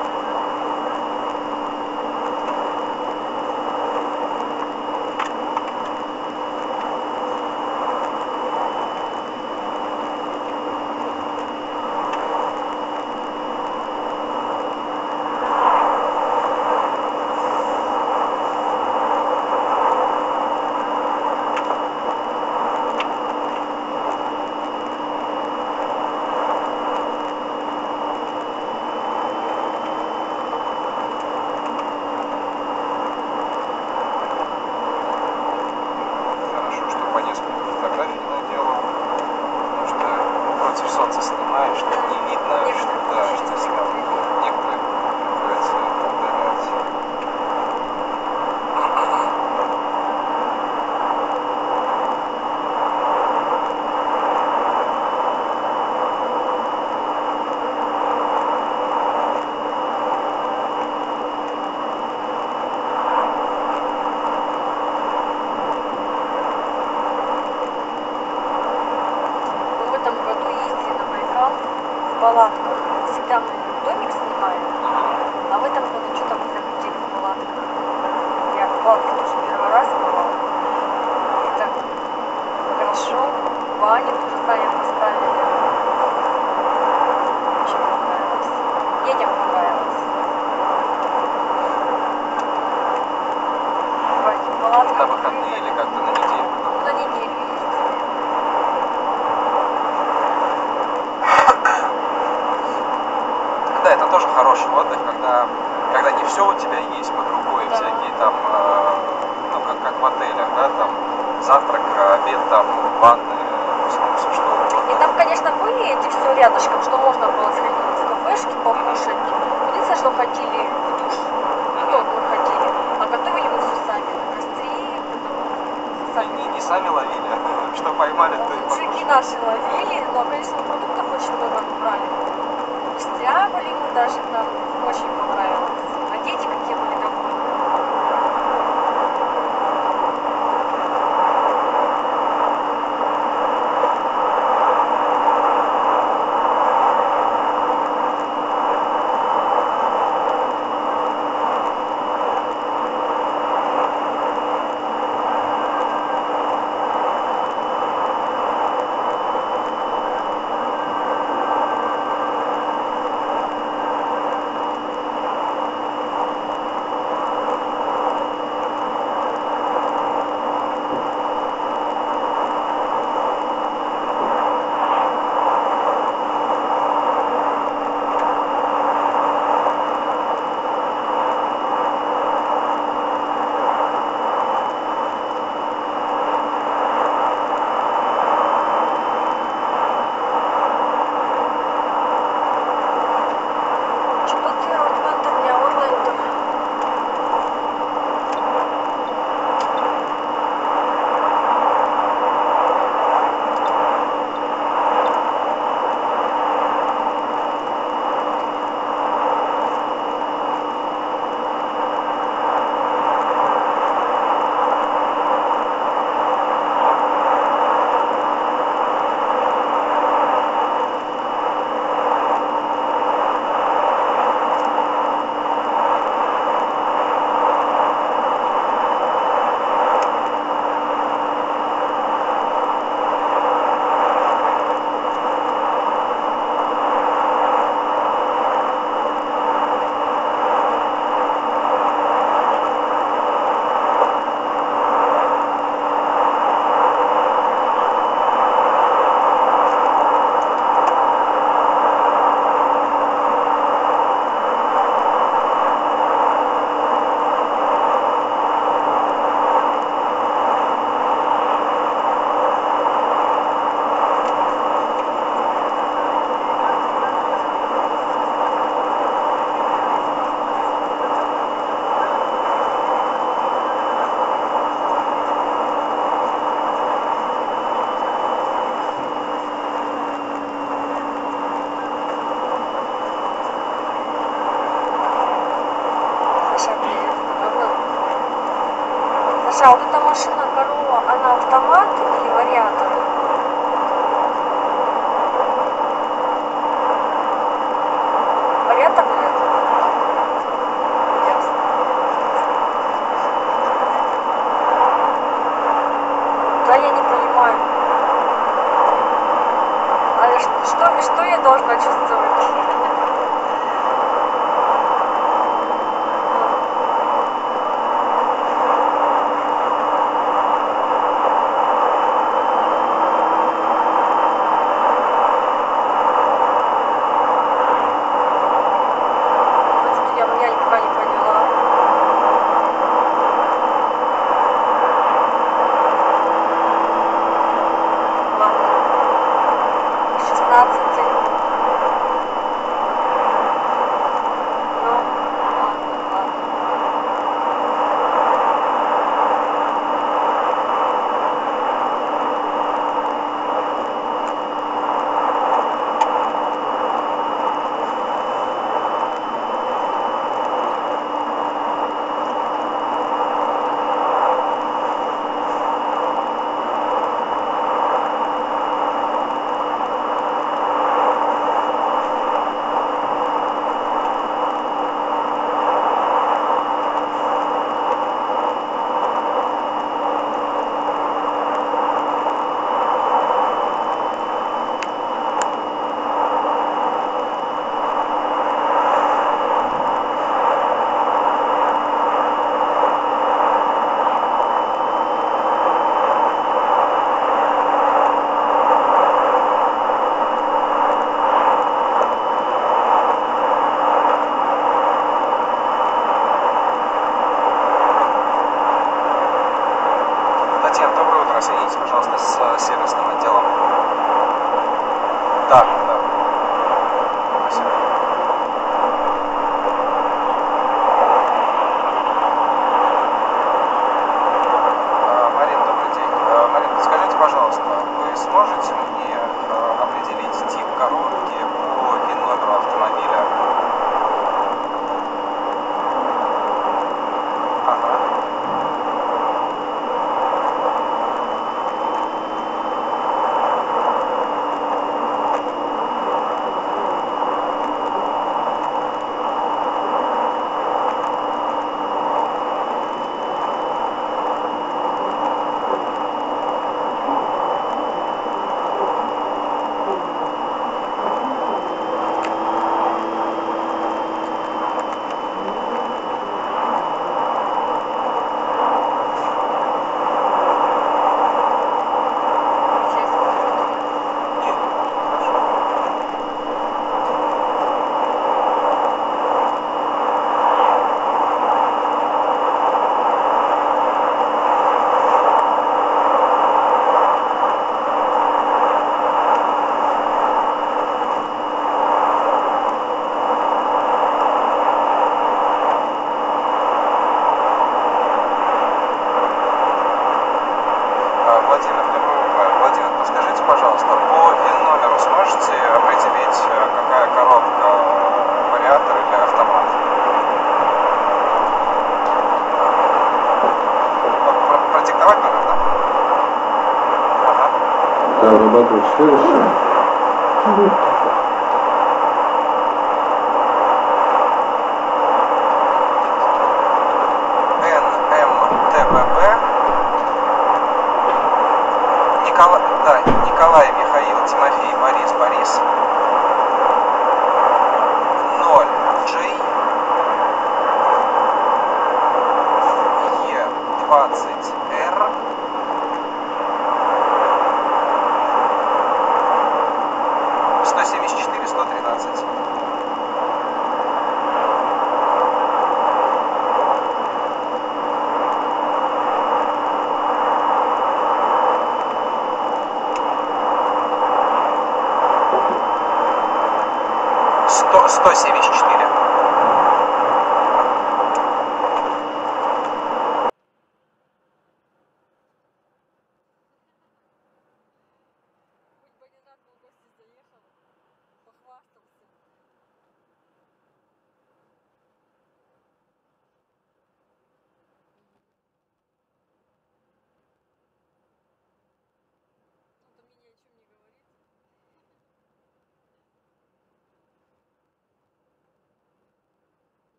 Хорошо, что по несколько фотографий наделал, потому что против солнца снимаешь, что не видно, что, да, что снял. Некоторые приходится удалять. Мы в этом году ездили на Байкал в палатках. Всегда мы домик снимаем, а в этом году что-то мы захотели в палатках. Я в палатке тоже первый раз была. И так хорошо. Баню тоже сами поставили. Очень понравилось. Детям понравилось. Бывайте в палатках. На выходные или как-то на неделю. На неделю ездили. Да, это тоже хороший отдых, когда, когда не все у тебя есть под рукой, Да. всякие там, э, ну как, как в отелях, да, там завтрак, обед, там ванны, все что угодно. И там, конечно, были эти все рядышком, что можно было сходить в кафешки, покушать. Единственное, что ходили в душ. И тот мы ходили. А готовили мы все сами. На костре, потом сами. Не, не сами ловили, что поймали, то и Мужики покушали. наши ловили, но, конечно, продуктов очень много брали. Стряпали мы даже там, очень понравилось. А дети какие были довольны. Да, вот эта машина корова, она автомат или вариатор? Вариатор, наверное? Ясно. Да, я не понимаю. А ш- что, что я должна чувствовать? Вот это я, я пока не поняла. Ладно. шестнадцать. Ну, ладно, ладно. Татьяна, доброе утро. Соедините, пожалуйста, с сервисным отделом. Да, да. Спасибо. А, Марин, добрый день. А, Марин, подскажите, пожалуйста, вы сможете мне а, определить тип коробки по ВИН-номеру автомобиля? Ага. Сейчас скажу. Нет, хорошо. А, Владимир, доброе утро. Владимир, подскажите, пожалуйста, по ВИН-номеру сможете определить, э, какая коробка, э, вариатор или автомат? Про- про- Продиктовать номер, да? Ага. Да, Робатович, следующее. эн эм тэ бэ бэ. Николай, да, Николай, Михаил, Тимофей, Борис, Борис. ноль джей Е двадцать эр сто семьдесят четыре сто тринадцать. сто сто семьдесят четыре. Хоть бы не так в гости заехал, похвастался.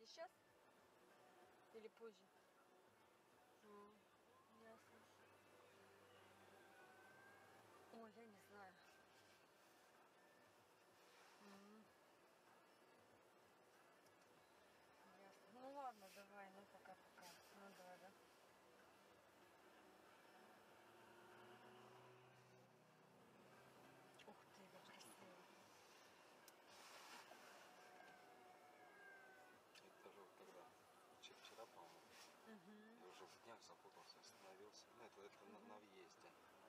сейчас? Или позже? А, ясно. Ой, я не знаю. М. Ясно. Ну ладно, давай, ну пока-пока. Ну давай, да. Ух ты, как красиво. Это тоже вот когда вчера, вчера по-моему, Угу. я уже в днях запутался, остановился. Ну, это, это на, на въезде.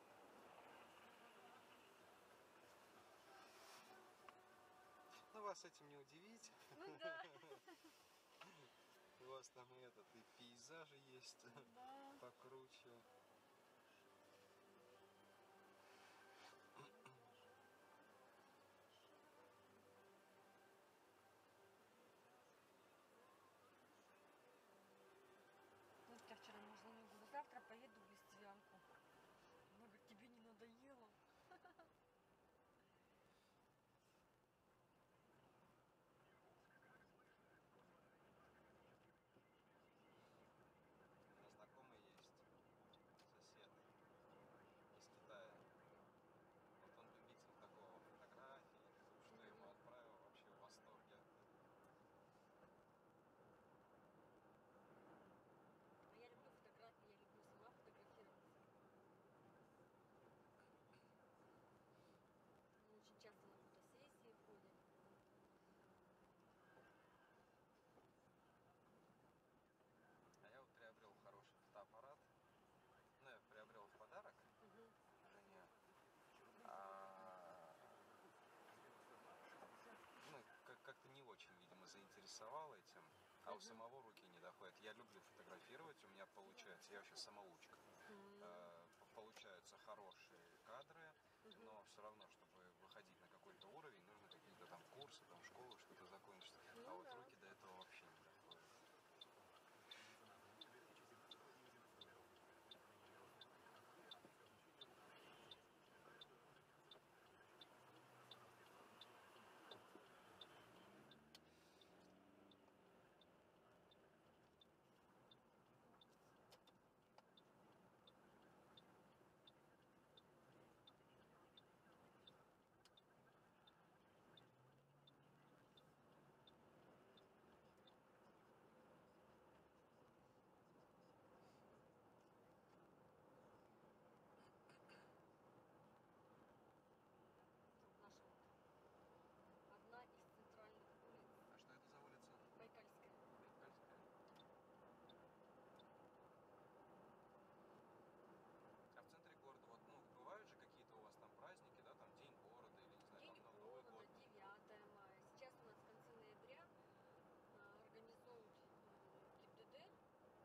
Ну, вас этим не удивить. Ну да. У вас там и этот, и пейзажи есть Да. покруче. Ну, я вчера можно не говорю, завтра поеду в Листвянку. Она говорит, тебе не надоело? У меня знакомый есть, сосед из Китая. Вот он любитель такого фотографий, что ему отправил, вообще в восторге. А я люблю фотографии, я люблю сама фотографироваться. Мы очень часто на фотосессии ходим. А я вот приобрел хороший фотоаппарат. Ну, я приобрел в подарок Угу. жене. А, ну, как- как-то не очень, видимо, заинтересовал этим. А у самого руки не доходит. Я люблю фотографировать, у меня получается, я вообще самоучка. Э, Получаются хорошие кадры, но все равно, чтобы выходить на какой-то уровень, нужно какие-то там курсы, там школы, что-то закончить. А Ну вот да. руки до этого вообще не доходят. Вот наша вот одна из центральных улиц. А что это за улица? Байкальская. Байкальская. А в центре города, вот, ну, бывают же какие-то у вас там праздники, да, там День города или, не знаю, День там Новый города, год. девятое мая. Сейчас у нас в конце ноября а, организуют э, ГИБДД. Э,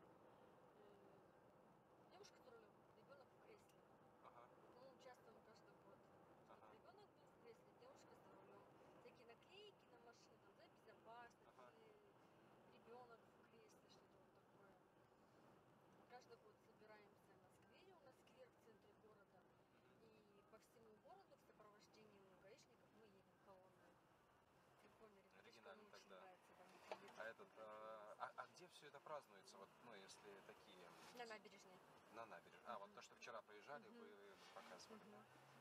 девушка за рулем, ребенок в кресле. Ага, Мы участвуем каждый год. ага, Ребенок был в кресле, девушка за рулем. Всякие наклейки на машину, там, за безопасность, Ага. или ребенок в кресле, что-то вот такое. Каждый год собираемся на сквере, у нас сквер в центре города. И по всему городу в сопровождении гаишников мы едем колонной. Прикольно, ребятишкам Оригинально очень тогда. нравится. Там, ездить А этот, такое. а, а, а где все это празднуется, вот, ну, если такие На набережной. на набережной? А, вот то, что вчера приезжали, Мгм. вы показывали, Мгм. да?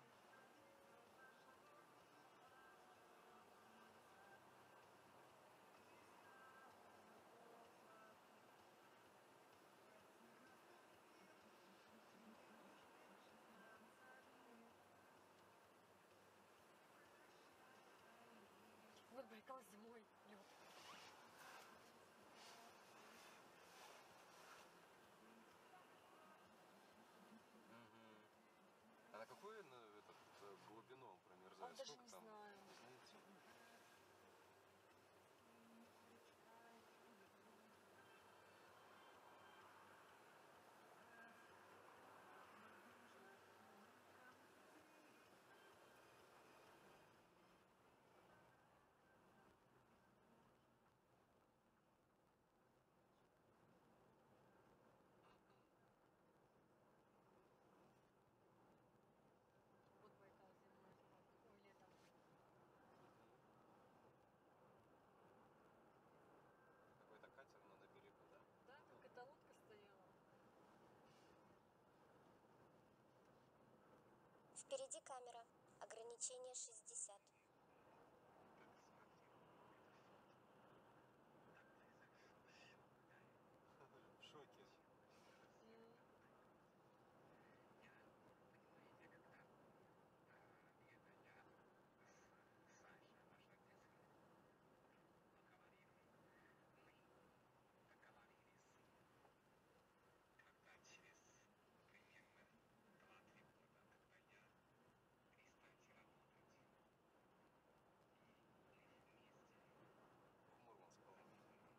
Вот Байкал зимой, лед. Мгм. А на какую на этот, э, глубину он А промерзает? даже Сколько не там? знаю. Не знаете? Вот Байкал зимой. Ой, летом. Впереди камера. Ограничение шестьдесят. В шоке. В Мурманск, по-моему.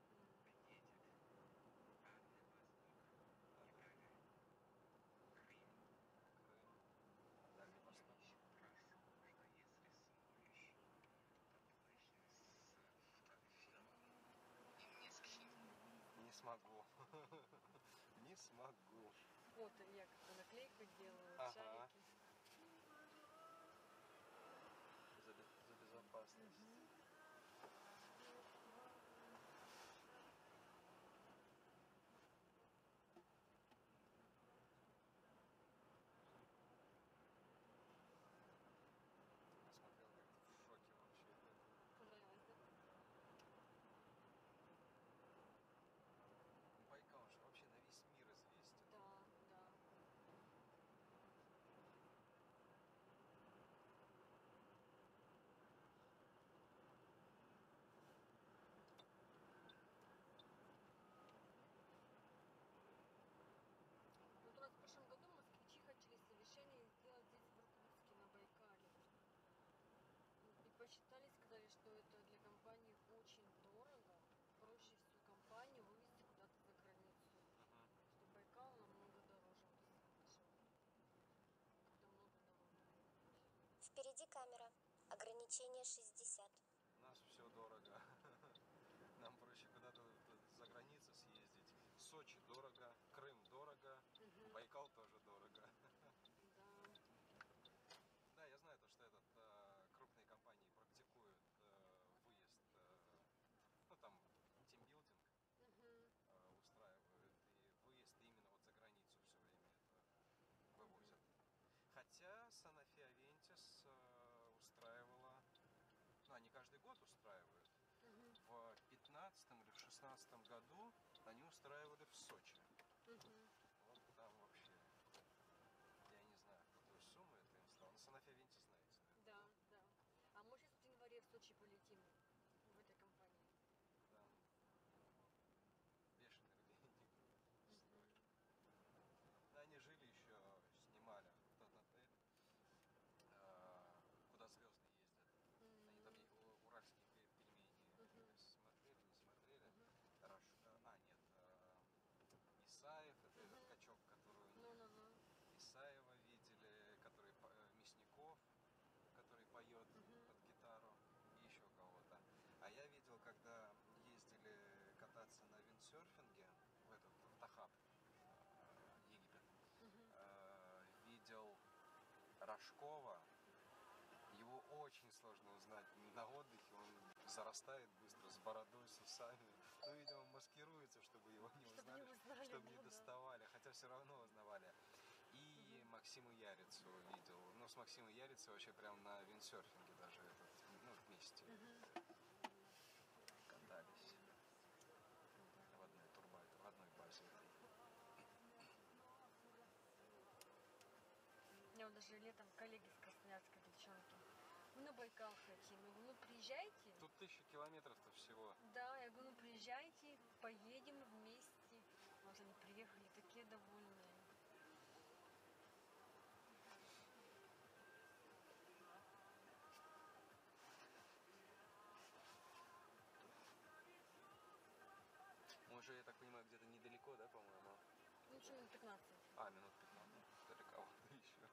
Крым. Дальний Восток. Не смогу. Не смогу. Вот я как наклейку делаю, Ага. шарики. За, бе- за безопасность. Я смотрел, как в шоке вообще. Понравилось, да? Байкал, он же вообще на весь мир известен. Да, да. Вот у нас в прошлом году москвичи хотели совещание сделать здесь в Иркутске, на Байкале. И посчитали, сказали, что это для компании очень дорого. Проще всю компанию вывести куда-то за границу. Мгм. Что Байкал намного дороже. вот дешевле. Это много дороже. Впереди камера. Ограничение шестьдесят. У нас все дорого. Нам проще куда-то за границу съездить. Сочи дорого, Крым дорого, Мгм. Байкал тоже дорого. Да. Да, я знаю то, что этот, э, крупные компании практикуют э, выезд, э, ну там тимбилдинг Мгм. э, устраивают, и выезд именно вот за границу все время это вывозят. Хотя Sanofi Aventis э, устраивала, ну они каждый год устраивают. Мгм. В пятнадцатом или в шестнадцатом году они устраивали в Сочи. Мгм. Вот там вообще, я не знаю, какую сумму это им стало. Но Sanofi Aventis знаете, да? Да, да. А мы сейчас в январе в Сочи полетим в этой компании. Там бешеных денег стоит. Да, они жили еще, снимали тот отель, э, куда звезды ездят. Они там и у- уральские пе- пельмени Мгм. смотрели, не смотрели. Раш- э, А, нет, э, Исаев, это этот качок, который у них. Ну-ну-ну. Исаева видели, который по- э, Мясников, который поет под гитару, и еще кого-то. А я видел, когда ездили кататься на виндсерфинге в этот в Тахаб, э, Египет, э, видел Рожкова. Его очень сложно узнать на отдыхе, он зарастает быстро, с бородой, с усами. Ну, видимо, маскируется, чтобы его не Чтобы узнали, не узнали, чтобы не да, да. доставали, хотя все равно узнавали. И Максиму Ярицу видел. Ну, с Максимом Ярицей вообще прям на виндсерфинге даже этот, ну, вместе катались. В одной турбазе, в одной базе. У меня вот даже летом коллеги с Красноярска, девчонки. Мы на Байкал хотим. Я говорю, ну приезжайте. Тут тысяча километров-то всего. Да, я говорю, ну приезжайте, поедем вместе. Вот они приехали, такие довольные. Мы уже, я так понимаю, где-то недалеко, да, по-моему? Ну, что, минут пятнадцать. А, минут пятнадцать. Далековато еще.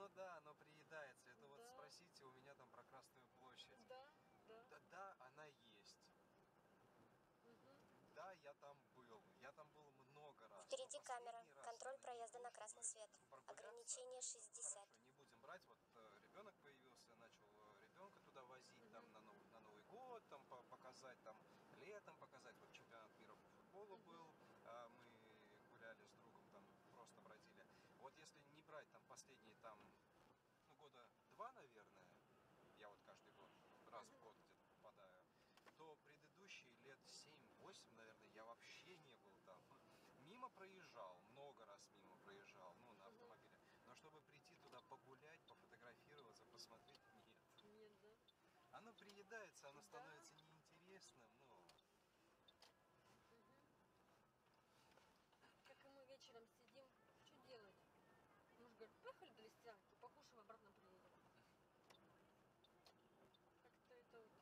оно, да, оно приедается. Это вот Да. спросите у меня там про Красную площадь. Да, да. Да, да, она есть. Мгм. Да, я там был. Я там был много раз. Впереди Но последний камера. раз Контроль я проезда не на то, красный чтобы свет. прогуляться. Ограничение шестьдесят. Хорошо, не будем брать. Вот э, ребенок появился, начал э, ребенка туда возить, Мгм. там на Новый, на Новый год, там по- показать, там летом показать. Вот чемпионат мира по футболу Мгм. был. А мы гуляли с другом, там просто бродили. Вот если не брать там последние там, ну, года два, наверное, я вот каждый год, раз в год где-то попадаю, то предыдущие лет семь-восемь, наверное, я вообще не был там. Мимо проезжал, много раз мимо проезжал, ну, на автомобиле. Но чтобы прийти туда погулять, пофотографироваться, посмотреть, нет. Нет, да. Оно приедается, оно Да. становится неинтересным, ну... Как и мы вечером сидим, что делать? Муж говорит, поехали до Лисянки, покушаем, обратно приедем. Как-то это вот...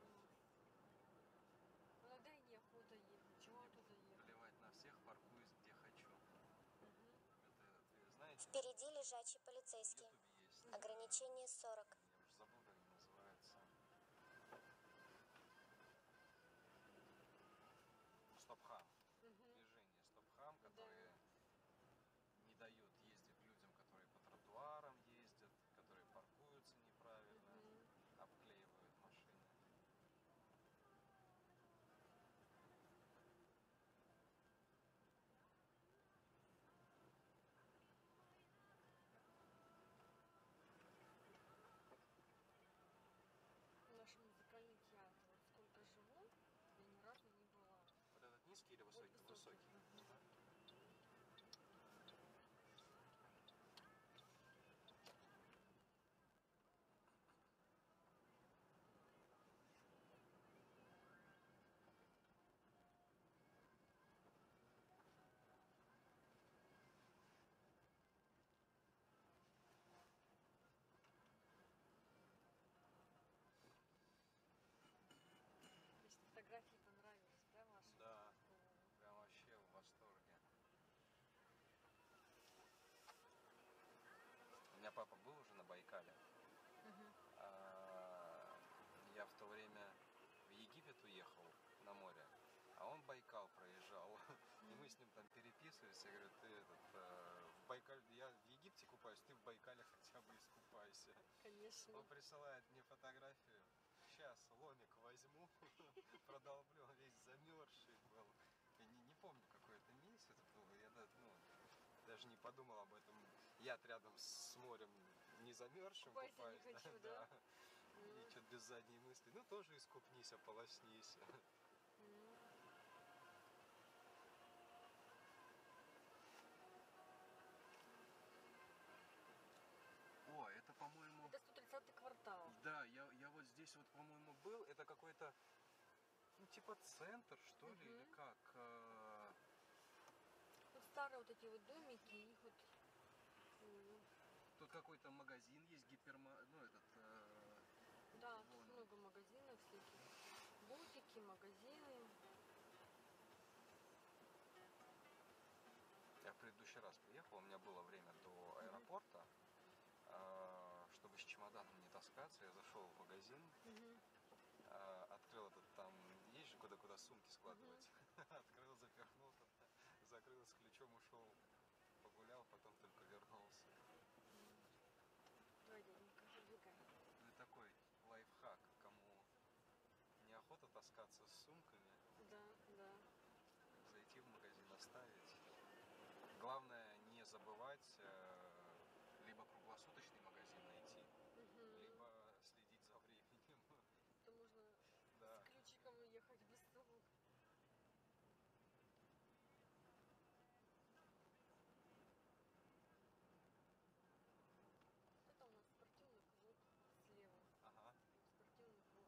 ну, иногда и неохота ехать, чего туда ехать. Плевать на всех, паркуюсь где хочу. Мгм. Это, вы знаете, Впереди лежачий в полицейский. Ютубе есть... Ограничение сорок. Я уже забыл, как они называются. Стопхам. Мгм. Движение Стопхам, которые не дают ездить людям, которые по тротуарам ездят, которые паркуются неправильно, Мгм. обклеивают машины. Наш музыкальный театр. Вот сколько живу, я ни разу не была. Вот этот низкий или Вот высокий? высокий. Высокий. Значит, фотографии понравились, да, ваши? Да, О. прям вообще в восторге. У меня папа был уже на Байкале. Мгм. А, я в то время в Египет уехал на море, а он Байкал проезжал. И мы с ним там переписывались. Я говорю, ты этот, э, в Байкале, я в Египте купаюсь, ты в Байкале хотя бы искупайся. Конечно. Он присылает мне фотографию. Сейчас ломик возьму, продолблю, он весь замерзший был. Я не, не помню, какой это месяц был. Я да- ну, даже не подумал об этом. Я рядом с морем не замерзшим Купайся не купаюсь. хочу, да? И что-то без задней мысли. Ну, тоже искупнись, ополоснись. М. О, это, по-моему... Это сто тридцатый квартал. Да, я, я вот здесь вот, по-моему, был. Это какой-то, ну, типа центр, что ли, или Мгм. как? э, Вот старые вот эти вот домики, их вот... м, Тут какой-то магазин есть, гиперма... Ну, этот... э, да, Вон. тут много магазинов всяких. Бутики, магазины. Я в предыдущий раз приехал, у меня было время до аэропорта. э, Чтобы с чемоданом не таскаться, я зашел в магазин, Мгм. э, открыл этот там... Есть же куда-куда сумки складывать. Открыл, запернул, туда, закрыл, с ключом ушел. Погулял, потом только вернулся. Давай, дяденька, подвигай. Ну и такой лайфхак, кому неохота таскаться с сумками, Да, да. зайти в магазин, оставить. Главное не забывать э, либо круглосуточный магазин найти, Мгм. либо следить за временем. То можно Да. с ключиком ехать без сумок. Это у нас спортивный клуб слева. Ага. Спортивный клуб.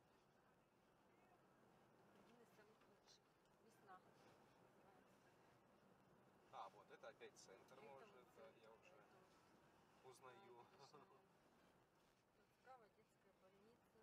Один из самых лучших. Весна называется. А, вот это опять центр, Это может, вот да, центр, я уже это вот, узнаю. да, отличное. Тут справа детская больница.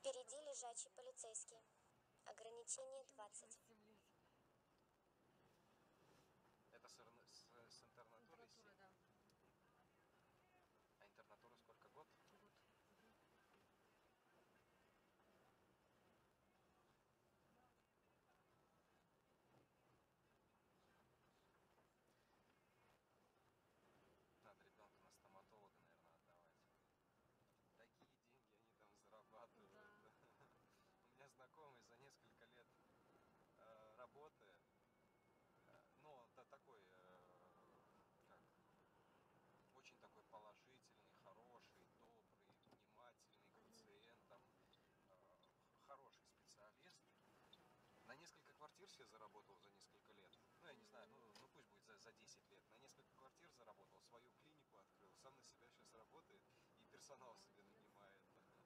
Впереди лежачий полицейский. Ограничение двадцать. Это с, эр- с, с интернатурой семь? Да. А интернатура сколько? Год? Вот. Надо ребенка на стоматолога, наверное, отдавать. Такие деньги они там зарабатывают. Да. У меня знакомый за несколько лет э, работы, э, ну, да, такой, э, как, очень такой положительный, хороший, добрый, внимательный к пациентам, э, хороший специалист. На несколько квартир себе заработал за несколько лет. Ну, я не знаю, ну, ну пусть будет за, за десять лет. На несколько квартир заработал, свою клинику открыл, сам на себя сейчас работает и персонал себе нанимает.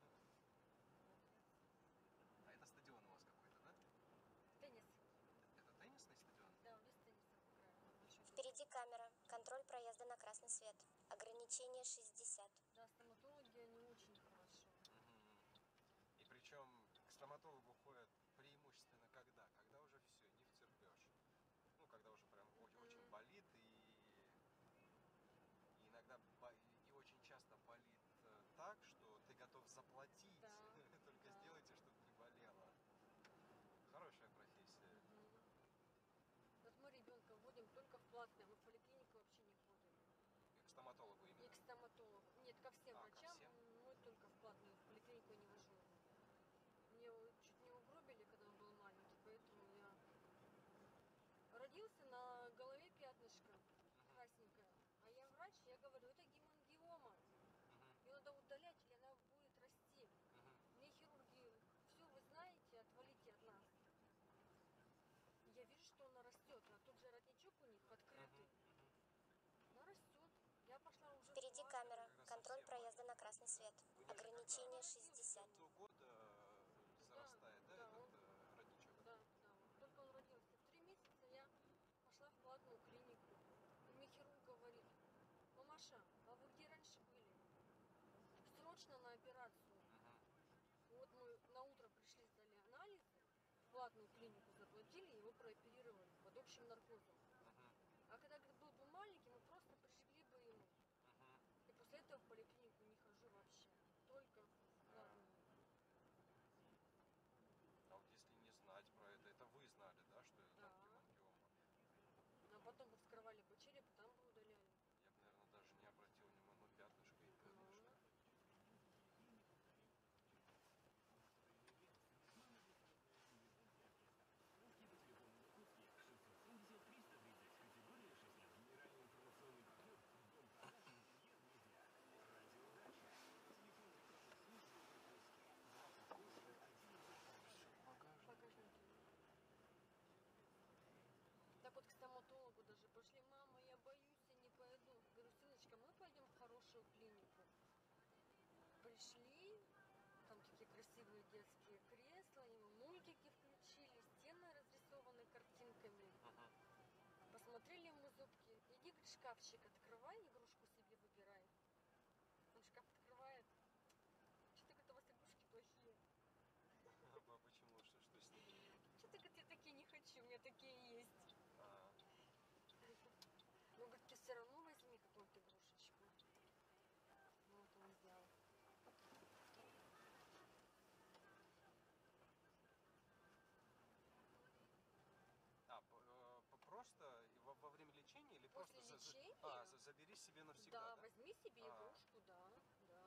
А это стадион у вас какой-то, да? Теннис. Это теннисный стадион? Да, у нас теннисом играем. Впереди камера. Контроль проезда на красный свет. Ограничение шестьдесят. Да, стоматологи, они очень хорошо. Мгм. И причем к стоматологу ходят преимущественно когда? Когда уже все, не втерпешь. Ну, когда уже прям очень, очень болит и, и иногда бо- и очень часто болит э, так, что ты готов заплатить, Да, только да. сделайте, чтобы не болело. Хорошая профессия. Вот мы ребенка вводим только в платное, мы в поликлинику вообще не ходим. И к стоматологу И именно. к стоматологу. Нет, ко всем А, ко врачам, всем? мы только в платную, в поликлинику не вожу. Мне его чуть не угробили, когда он был маленький, поэтому я... Родился на голове пятнышко красненькое. А я врач, я говорю, это гемангиома. Мгм. Ее надо удалять, или она будет расти. Мгм. Мне хирурги, все вы знаете, отвалите от нас. И я вижу, что она растет, а тут же родничок у них открытый. Она растет. Я пошла уже Впереди в платную. камера. Когда Контроль совсем проезда на красный свет. Вы не Ограничение когда? шестьдесят. До года э, зарастает, да, да, этот он- э, родничок? Да, да. Вот только он родился. В три месяца я пошла в платную клинику. И мне хирург говорит, мамаша, а вы где раньше были? Срочно на операцию. Мгм. Вот мы на утро пришли, сдали анализы, в платную клинику заплатили, его прооперировали под общим наркозом. Мгм. А когда, говорит, был бы маленький, мы просто прижгли бы ему. Мгм. И после этого в поликлинику не хожу вообще. Только в платную. А вот если не знать про это, это вы знали, да, что это там Да. гемангиома? А потом бы вскрывали бы череп, и там бы удаляли. Я бы, наверное, даже не обратил внимания, ну, пятнышко и пятнышко. Ну, багажники. Так вот к стоматологу даже пошли, мама, я боюсь, я не пойду. Говорю, сыночка, мы пойдем в хорошую клинику. Пришли, там такие красивые детские кресла, им мультики включили, стены разрисованы картинками. Мгм. Посмотрели ему зубки. Иди, говорит, шкафчик открывай, игрушку себе выбирай. Он шкаф открывает. Что-то, говорит, у вас игрушки плохие. А почему? Что, что с ними? Что-то, говорит, я такие не хочу, у меня такие есть. А, Ну, говорит, ты все равно возьми какую-то игрушечку. Ну, вот он взял. а п- э, п- просто во, во время лечения или После просто... за- за- лечения? А, за- забери себе навсегда, Да, да? возьми себе А. игрушку, да, да.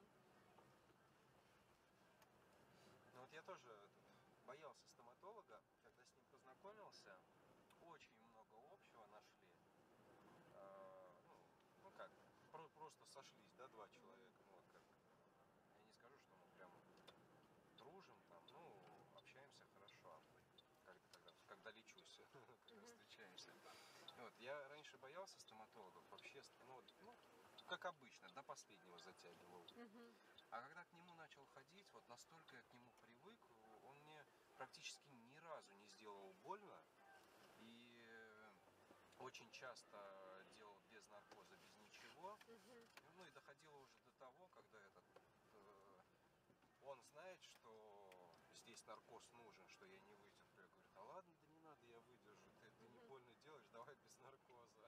Ну вот я тоже этот, боялся стоматолога, когда с ним познакомился, очень много общего нашли. А, ну, ну как, про- просто сошлись, да, два человека, ну вот как. Я не скажу, что мы прям дружим там, ну, общаемся хорошо, когда, когда, когда лечусь, когда встречаемся. Вот, я раньше боялся стоматологов, вообще, ну, вот, ну, как обычно, до последнего затягивал. А когда к нему начал ходить, вот настолько я к нему привык, он мне практически ни разу не сделал больно. И очень часто делал без наркоза, без ничего. Ну и доходило уже до того, когда этот, э, он знает, что есть наркоз нужен, что я не выдержу. Я говорю, да ладно, да не надо, я выдержу, ты, ты не больно делаешь, давай без наркоза.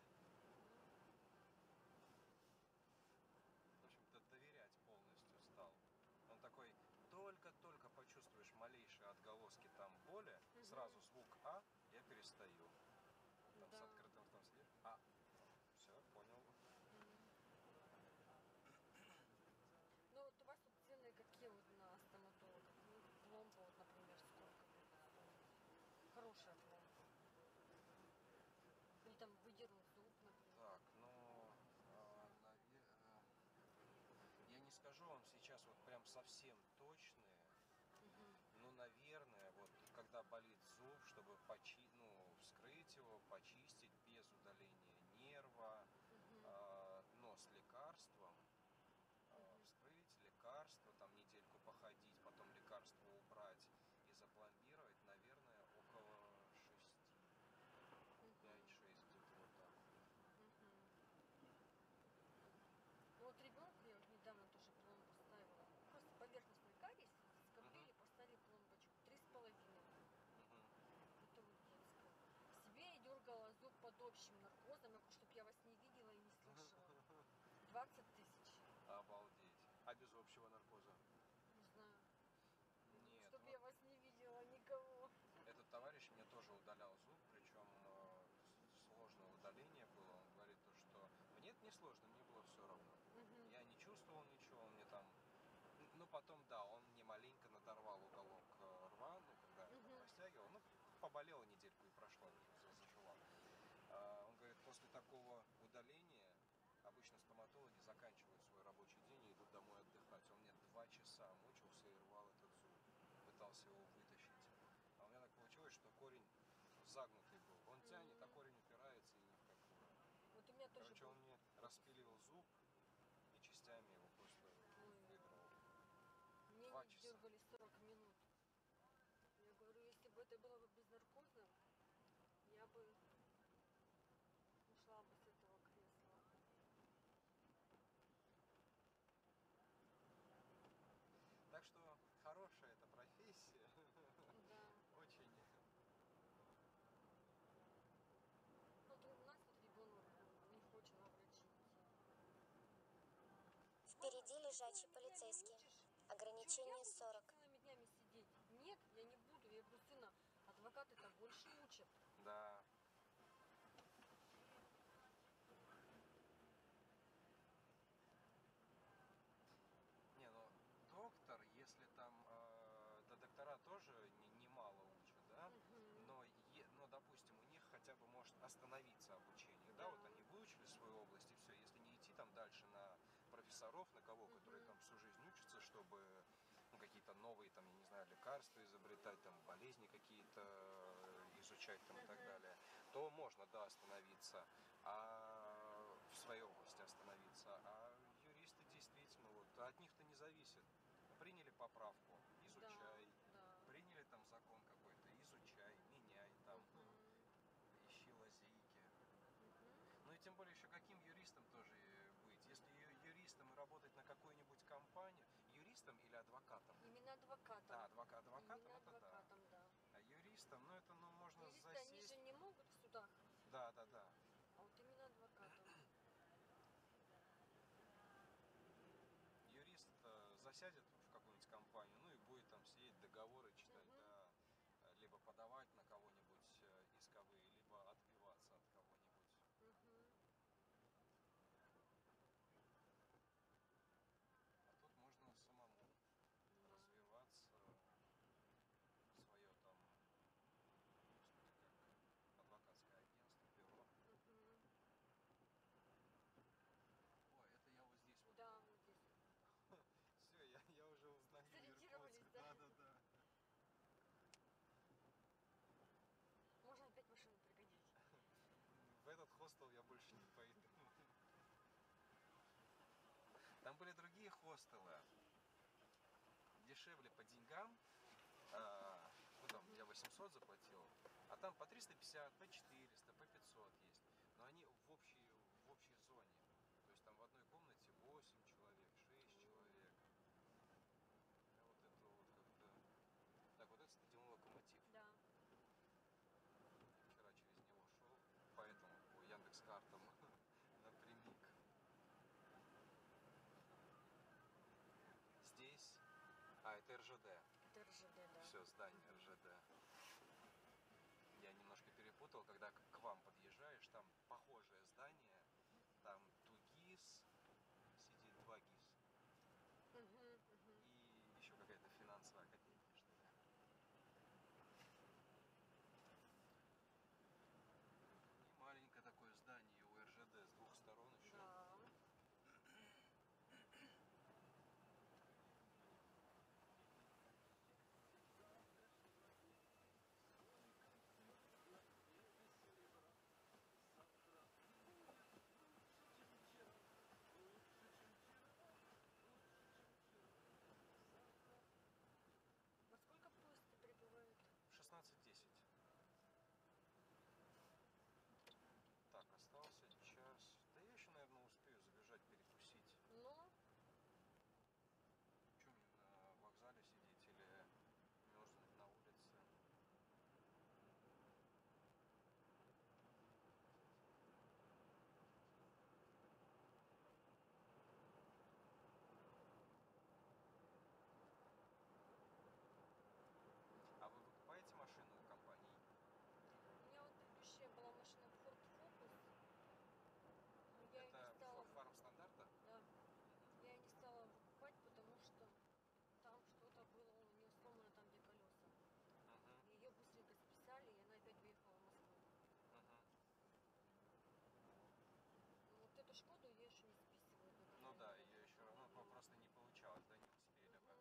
В общем-то, доверять полностью стал. Он такой, только-только почувствуешь малейшие отголоски там боли, Мгм. сразу звук А, я перестаю. Там Да. с открытым ртом сидит, А, все, понял. Ну вот у вас тут цены какие вот на стоматолога? Ну, пломба вот, например, сколько будет стоить? Хорошая пломба. Или там выдернуть зуб, например. Так, ну, а, наве- а, я не скажу вам сейчас вот прям совсем точные, Мгм. но, наверное, вот когда болит зуб, чтобы почи, ну, вскрыть его, почистить без удаления нерва, Мгм. а, но с лекарством, а, Мгм. вскрыть лекарство, там недельку походить, потом лекарство убрать и запломбировать, наверное, около шести, пять-шесть, где-то вот так. Мгм. Ну вот ребенку я вот недавно тоже пломбу ставила. Просто поверхностный кариес, скоблили, поставили пломбочку. Три с половиной. Мгм. Это вот детская. Себе я дергала зуб под общим наркозом, чтобы я вас не видела и не слышала. двадцать тысяч. Обалдеть. А без общего наркоза? Не знаю. Нет, Чтобы вот я вас не видела никого. этот товарищ мне тоже удалял зуб, причем э, с- сложное удаление было. Он говорит то, что мне это не сложно, мне было все равно. Мгм. Я не чувствовал ничего, он мне там... Ну, потом, да, он мне маленько надорвал уголок э, рва, ну, когда я там Мгм. растягивал, ну, поболело недельку и прошло, за- заживал. А, Он говорит, после такого удаления обычно стоматологи заканчивают свой рабочий день и идут домой отдыхать. Он мне два часа мучился и рвал этот зуб, пытался его вытащить. А у меня так получилось, что корень загнутый был. Он тянет, а корень упирается и ни в какую. Вот у меня тоже Короче, был. он мне распилил зуб и частями его просто Ой. выдрал. Мне Два не часа. дергали сорок минут. Я говорю, если бы это было бы без наркоза, я бы ушла бы с этого кресла. Так что хорошая эта профессия. Да. Очень. Вот у нас вот ребенок не хочет на врачи идти. Впереди Мама, ты лежачий целыми днями полицейский. учишь? Чё, Ограничение я буду сорок. целыми днями сидеть? Нет, я не буду. Я говорю, сына, адвокаты-то больше учат. Да. Не, ну доктор, если там, э, да, доктора тоже не- немало учат, да, Мгм. но, е- но, допустим, у них хотя бы может остановиться обучение, да, Да. вот они выучили свою область и все, если не идти там дальше на профессоров, на кого, которые Мгм. там всю жизнь учатся, чтобы ну, какие-то новые там, я не знаю, лекарства изобретать, там болезни какие-то э, изучать там и так Мгм. далее, то можно, да, остановиться, а в своей области остановиться, а юристы действительно, вот от них-то не зависит. Приняли поправку, изучай. Да, да. Приняли там закон какой-то, изучай, меняй там, Мгм. ищи лазейки. Мгм. Ну и тем более еще каким юристом тоже быть. Если ю- юристом и работать на какую-нибудь компанию, юристом или адвокатом? Именно адвокатом. Да, адвока, адвокатом Именно это да. адвокатом, да. А юристом, ну это ну можно Юристы, они засесть. же не могут в судах, Да, да, да. а вот именно адвокатом. Юрист э, засядет в какую-нибудь компанию, ну и будет там сидеть, договоры читать, Мгм. да, э, либо подавать на кого-нибудь э, исковые, либо отбиваться от кого-нибудь. Мгм. А тут можно самому Да. развиваться, свое там, господи, как адвокатское агентство, бюро. Мгм. Ой, это я вот здесь вот. Да, вот здесь. Все, я, я уже узнаю Сориентировались, Иркутск. да? Да, да, да. Можно опять машину пригодить. В этот хостел я больше не пойду. Там были другие хостелы, дешевле по деньгам, а, ну там я восемьсот заплатил, а там по триста пятьдесят, по четыреста, по пятьсот есть, но они в общей, в общей зоне, то есть там в одной комнате восемь человек, шесть человек. Я вот это вот как-то это эр жэ дэ. Это эр жэ дэ, да. Все, здание эр жэ дэ. Я немножко перепутал, когда к вам подъезжаешь, там похожее здание, там ТУГИС, сидит два ГИС. Угу, угу. И еще какая-то финансовая академия, что ли. И маленькое такое здание у эр жэ дэ с двух сторон еще. Да. Во сколько поезд прибывает? В шестнадцать десять. Так, остался час. Да я еще, наверное, успею забежать перекусить. Ну, Что мне на вокзале сидеть или мерзнуть на улице? А вы выкупаете машину у компании? у меня вот предыдущая была машина Ford Focus. Но я ее Это не стала... фарм стандарта? Да. Я ее не стала выкупать, потому что там что-то было у нее сломано, там где колеса. Угу. Ее быстренько списали, и она опять выехала в Москву. Угу. Ну, вот эту Шкоду я еще не списываю. Ну да, ее еще равно просто не получалось, да, не успели бы.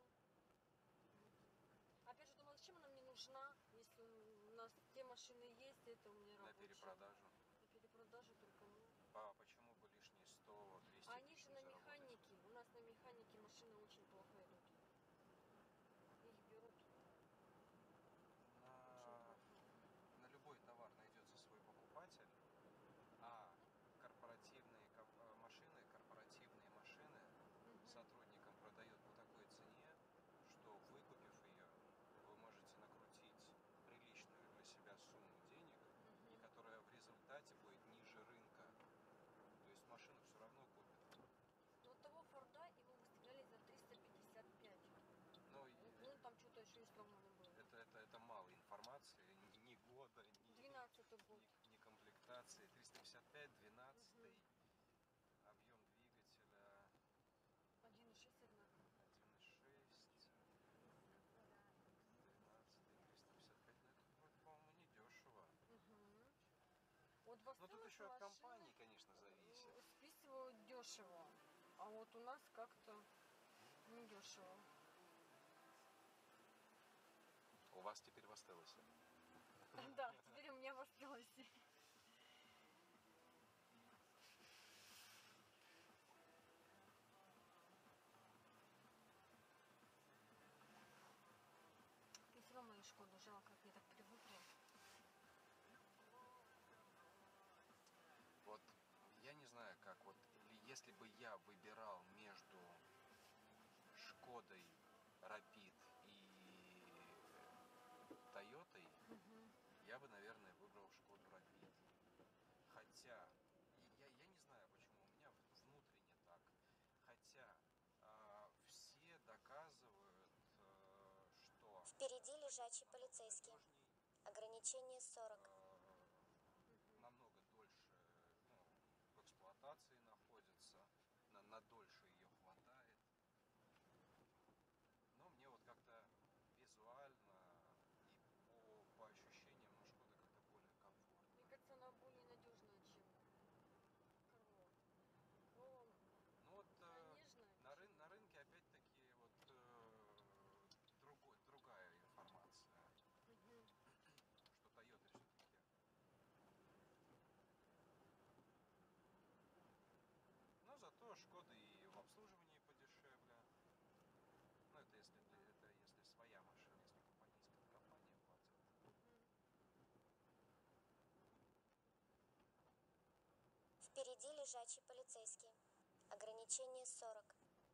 Опять же, думала, зачем она мне нужна, если у нас те машины есть, это у меня На рабочие. перепродажу. На перепродажу только, ну... А почему бы лишние сто-двести А они тысяч же на заработать? механике, у нас на механике машины очень плохо идут. Их берут очень На... плохо. на любой товар найдется свой покупатель, а корпоративные ком- машины, корпоративные машины Мгм. сотрудникам продают по такой цене, что выкупив ее, вы можете накрутить приличную для себя сумму денег, и Мгм. которая в результате будет ниже рынка. То есть машину все равно купят. Но от того Форда его выставляли за триста пятьдесят пять. Но и Ну, там что-то еще и сломано было. это, это, это мало информации, ни, ни года, ни, Двенадцатый год. ни, ни комплектации. триста пятьдесят пять, двенадцать, объем двигателя один и шесть, однако. один и шесть, двенадцать, триста пятьдесят пять. Ну, это вроде, по-моему, не дешево. Угу. Вот в Но остальных тут еще от машинах, компании, конечно, зависит. ну, списывают дешево. А вот у нас как-то не дешево. У вас теперь в осталось. Да, теперь у меня осталось. Ты все равно мою Шкоду жалко, как мне так привыкла. Вот я не знаю, как вот, если бы я выбирал между Шкодой, Рапид и Тойотой, я бы, наверное, выбрал Шкоду Рапид. Хотя, я, я не знаю, почему у меня внутренне так. Хотя э, все доказывают, э, что Впереди лежачий полицейский. надежней, Ограничение сорок. э, намного дольше, ну, в эксплуатации находится, на, на дольше ее хватает. Но мне вот как-то визуально и по, по ощущениям, ну, Шкода как-то более комфортно. Мне кажется, она более надежная, чем Кролла. Кролла, Ну вот она э, нежная. на, чем- рын, на рынке опять-таки вот э, другой, другая информация, Мгм. что Toyota все-таки. Но зато Шкода и в обслуживании подешевле. Ну это если, это если своя машина, если компанейская, компания платит. Впереди лежачий полицейский. Ограничение сорок.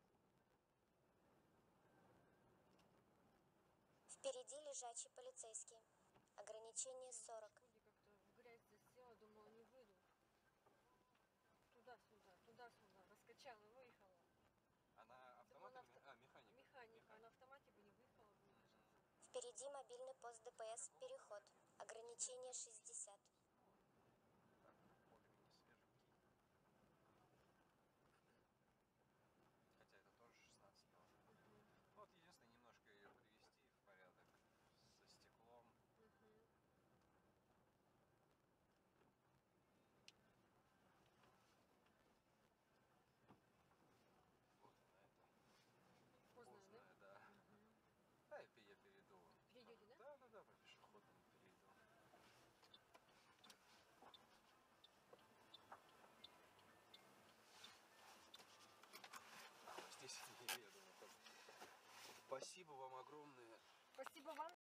Впереди лежачий полицейский. Ограничение сорок. Шкоде как-то в грязь засела, думала, не выйду. Туда-сюда, туда-сюда. Раскачала, выехала. Она Думала, автомат на или авто- а, механика? Механика. А на автомате бы не выехала. Впереди мобильный пост ДПС. Переход. Ограничение шестьдесят. Так, более-менее свеженький. Хотя это тоже шестнадцать было. Вот единственное, немножко ее привести в порядок со стеклом. Поздно это. Поздно, да? Поздно, да. Да, я я перейду. Перейдете, да? Да, да, да, по пешеходному перейду. А, вот здесь я думаю, как. Спасибо вам огромное. Спасибо вам.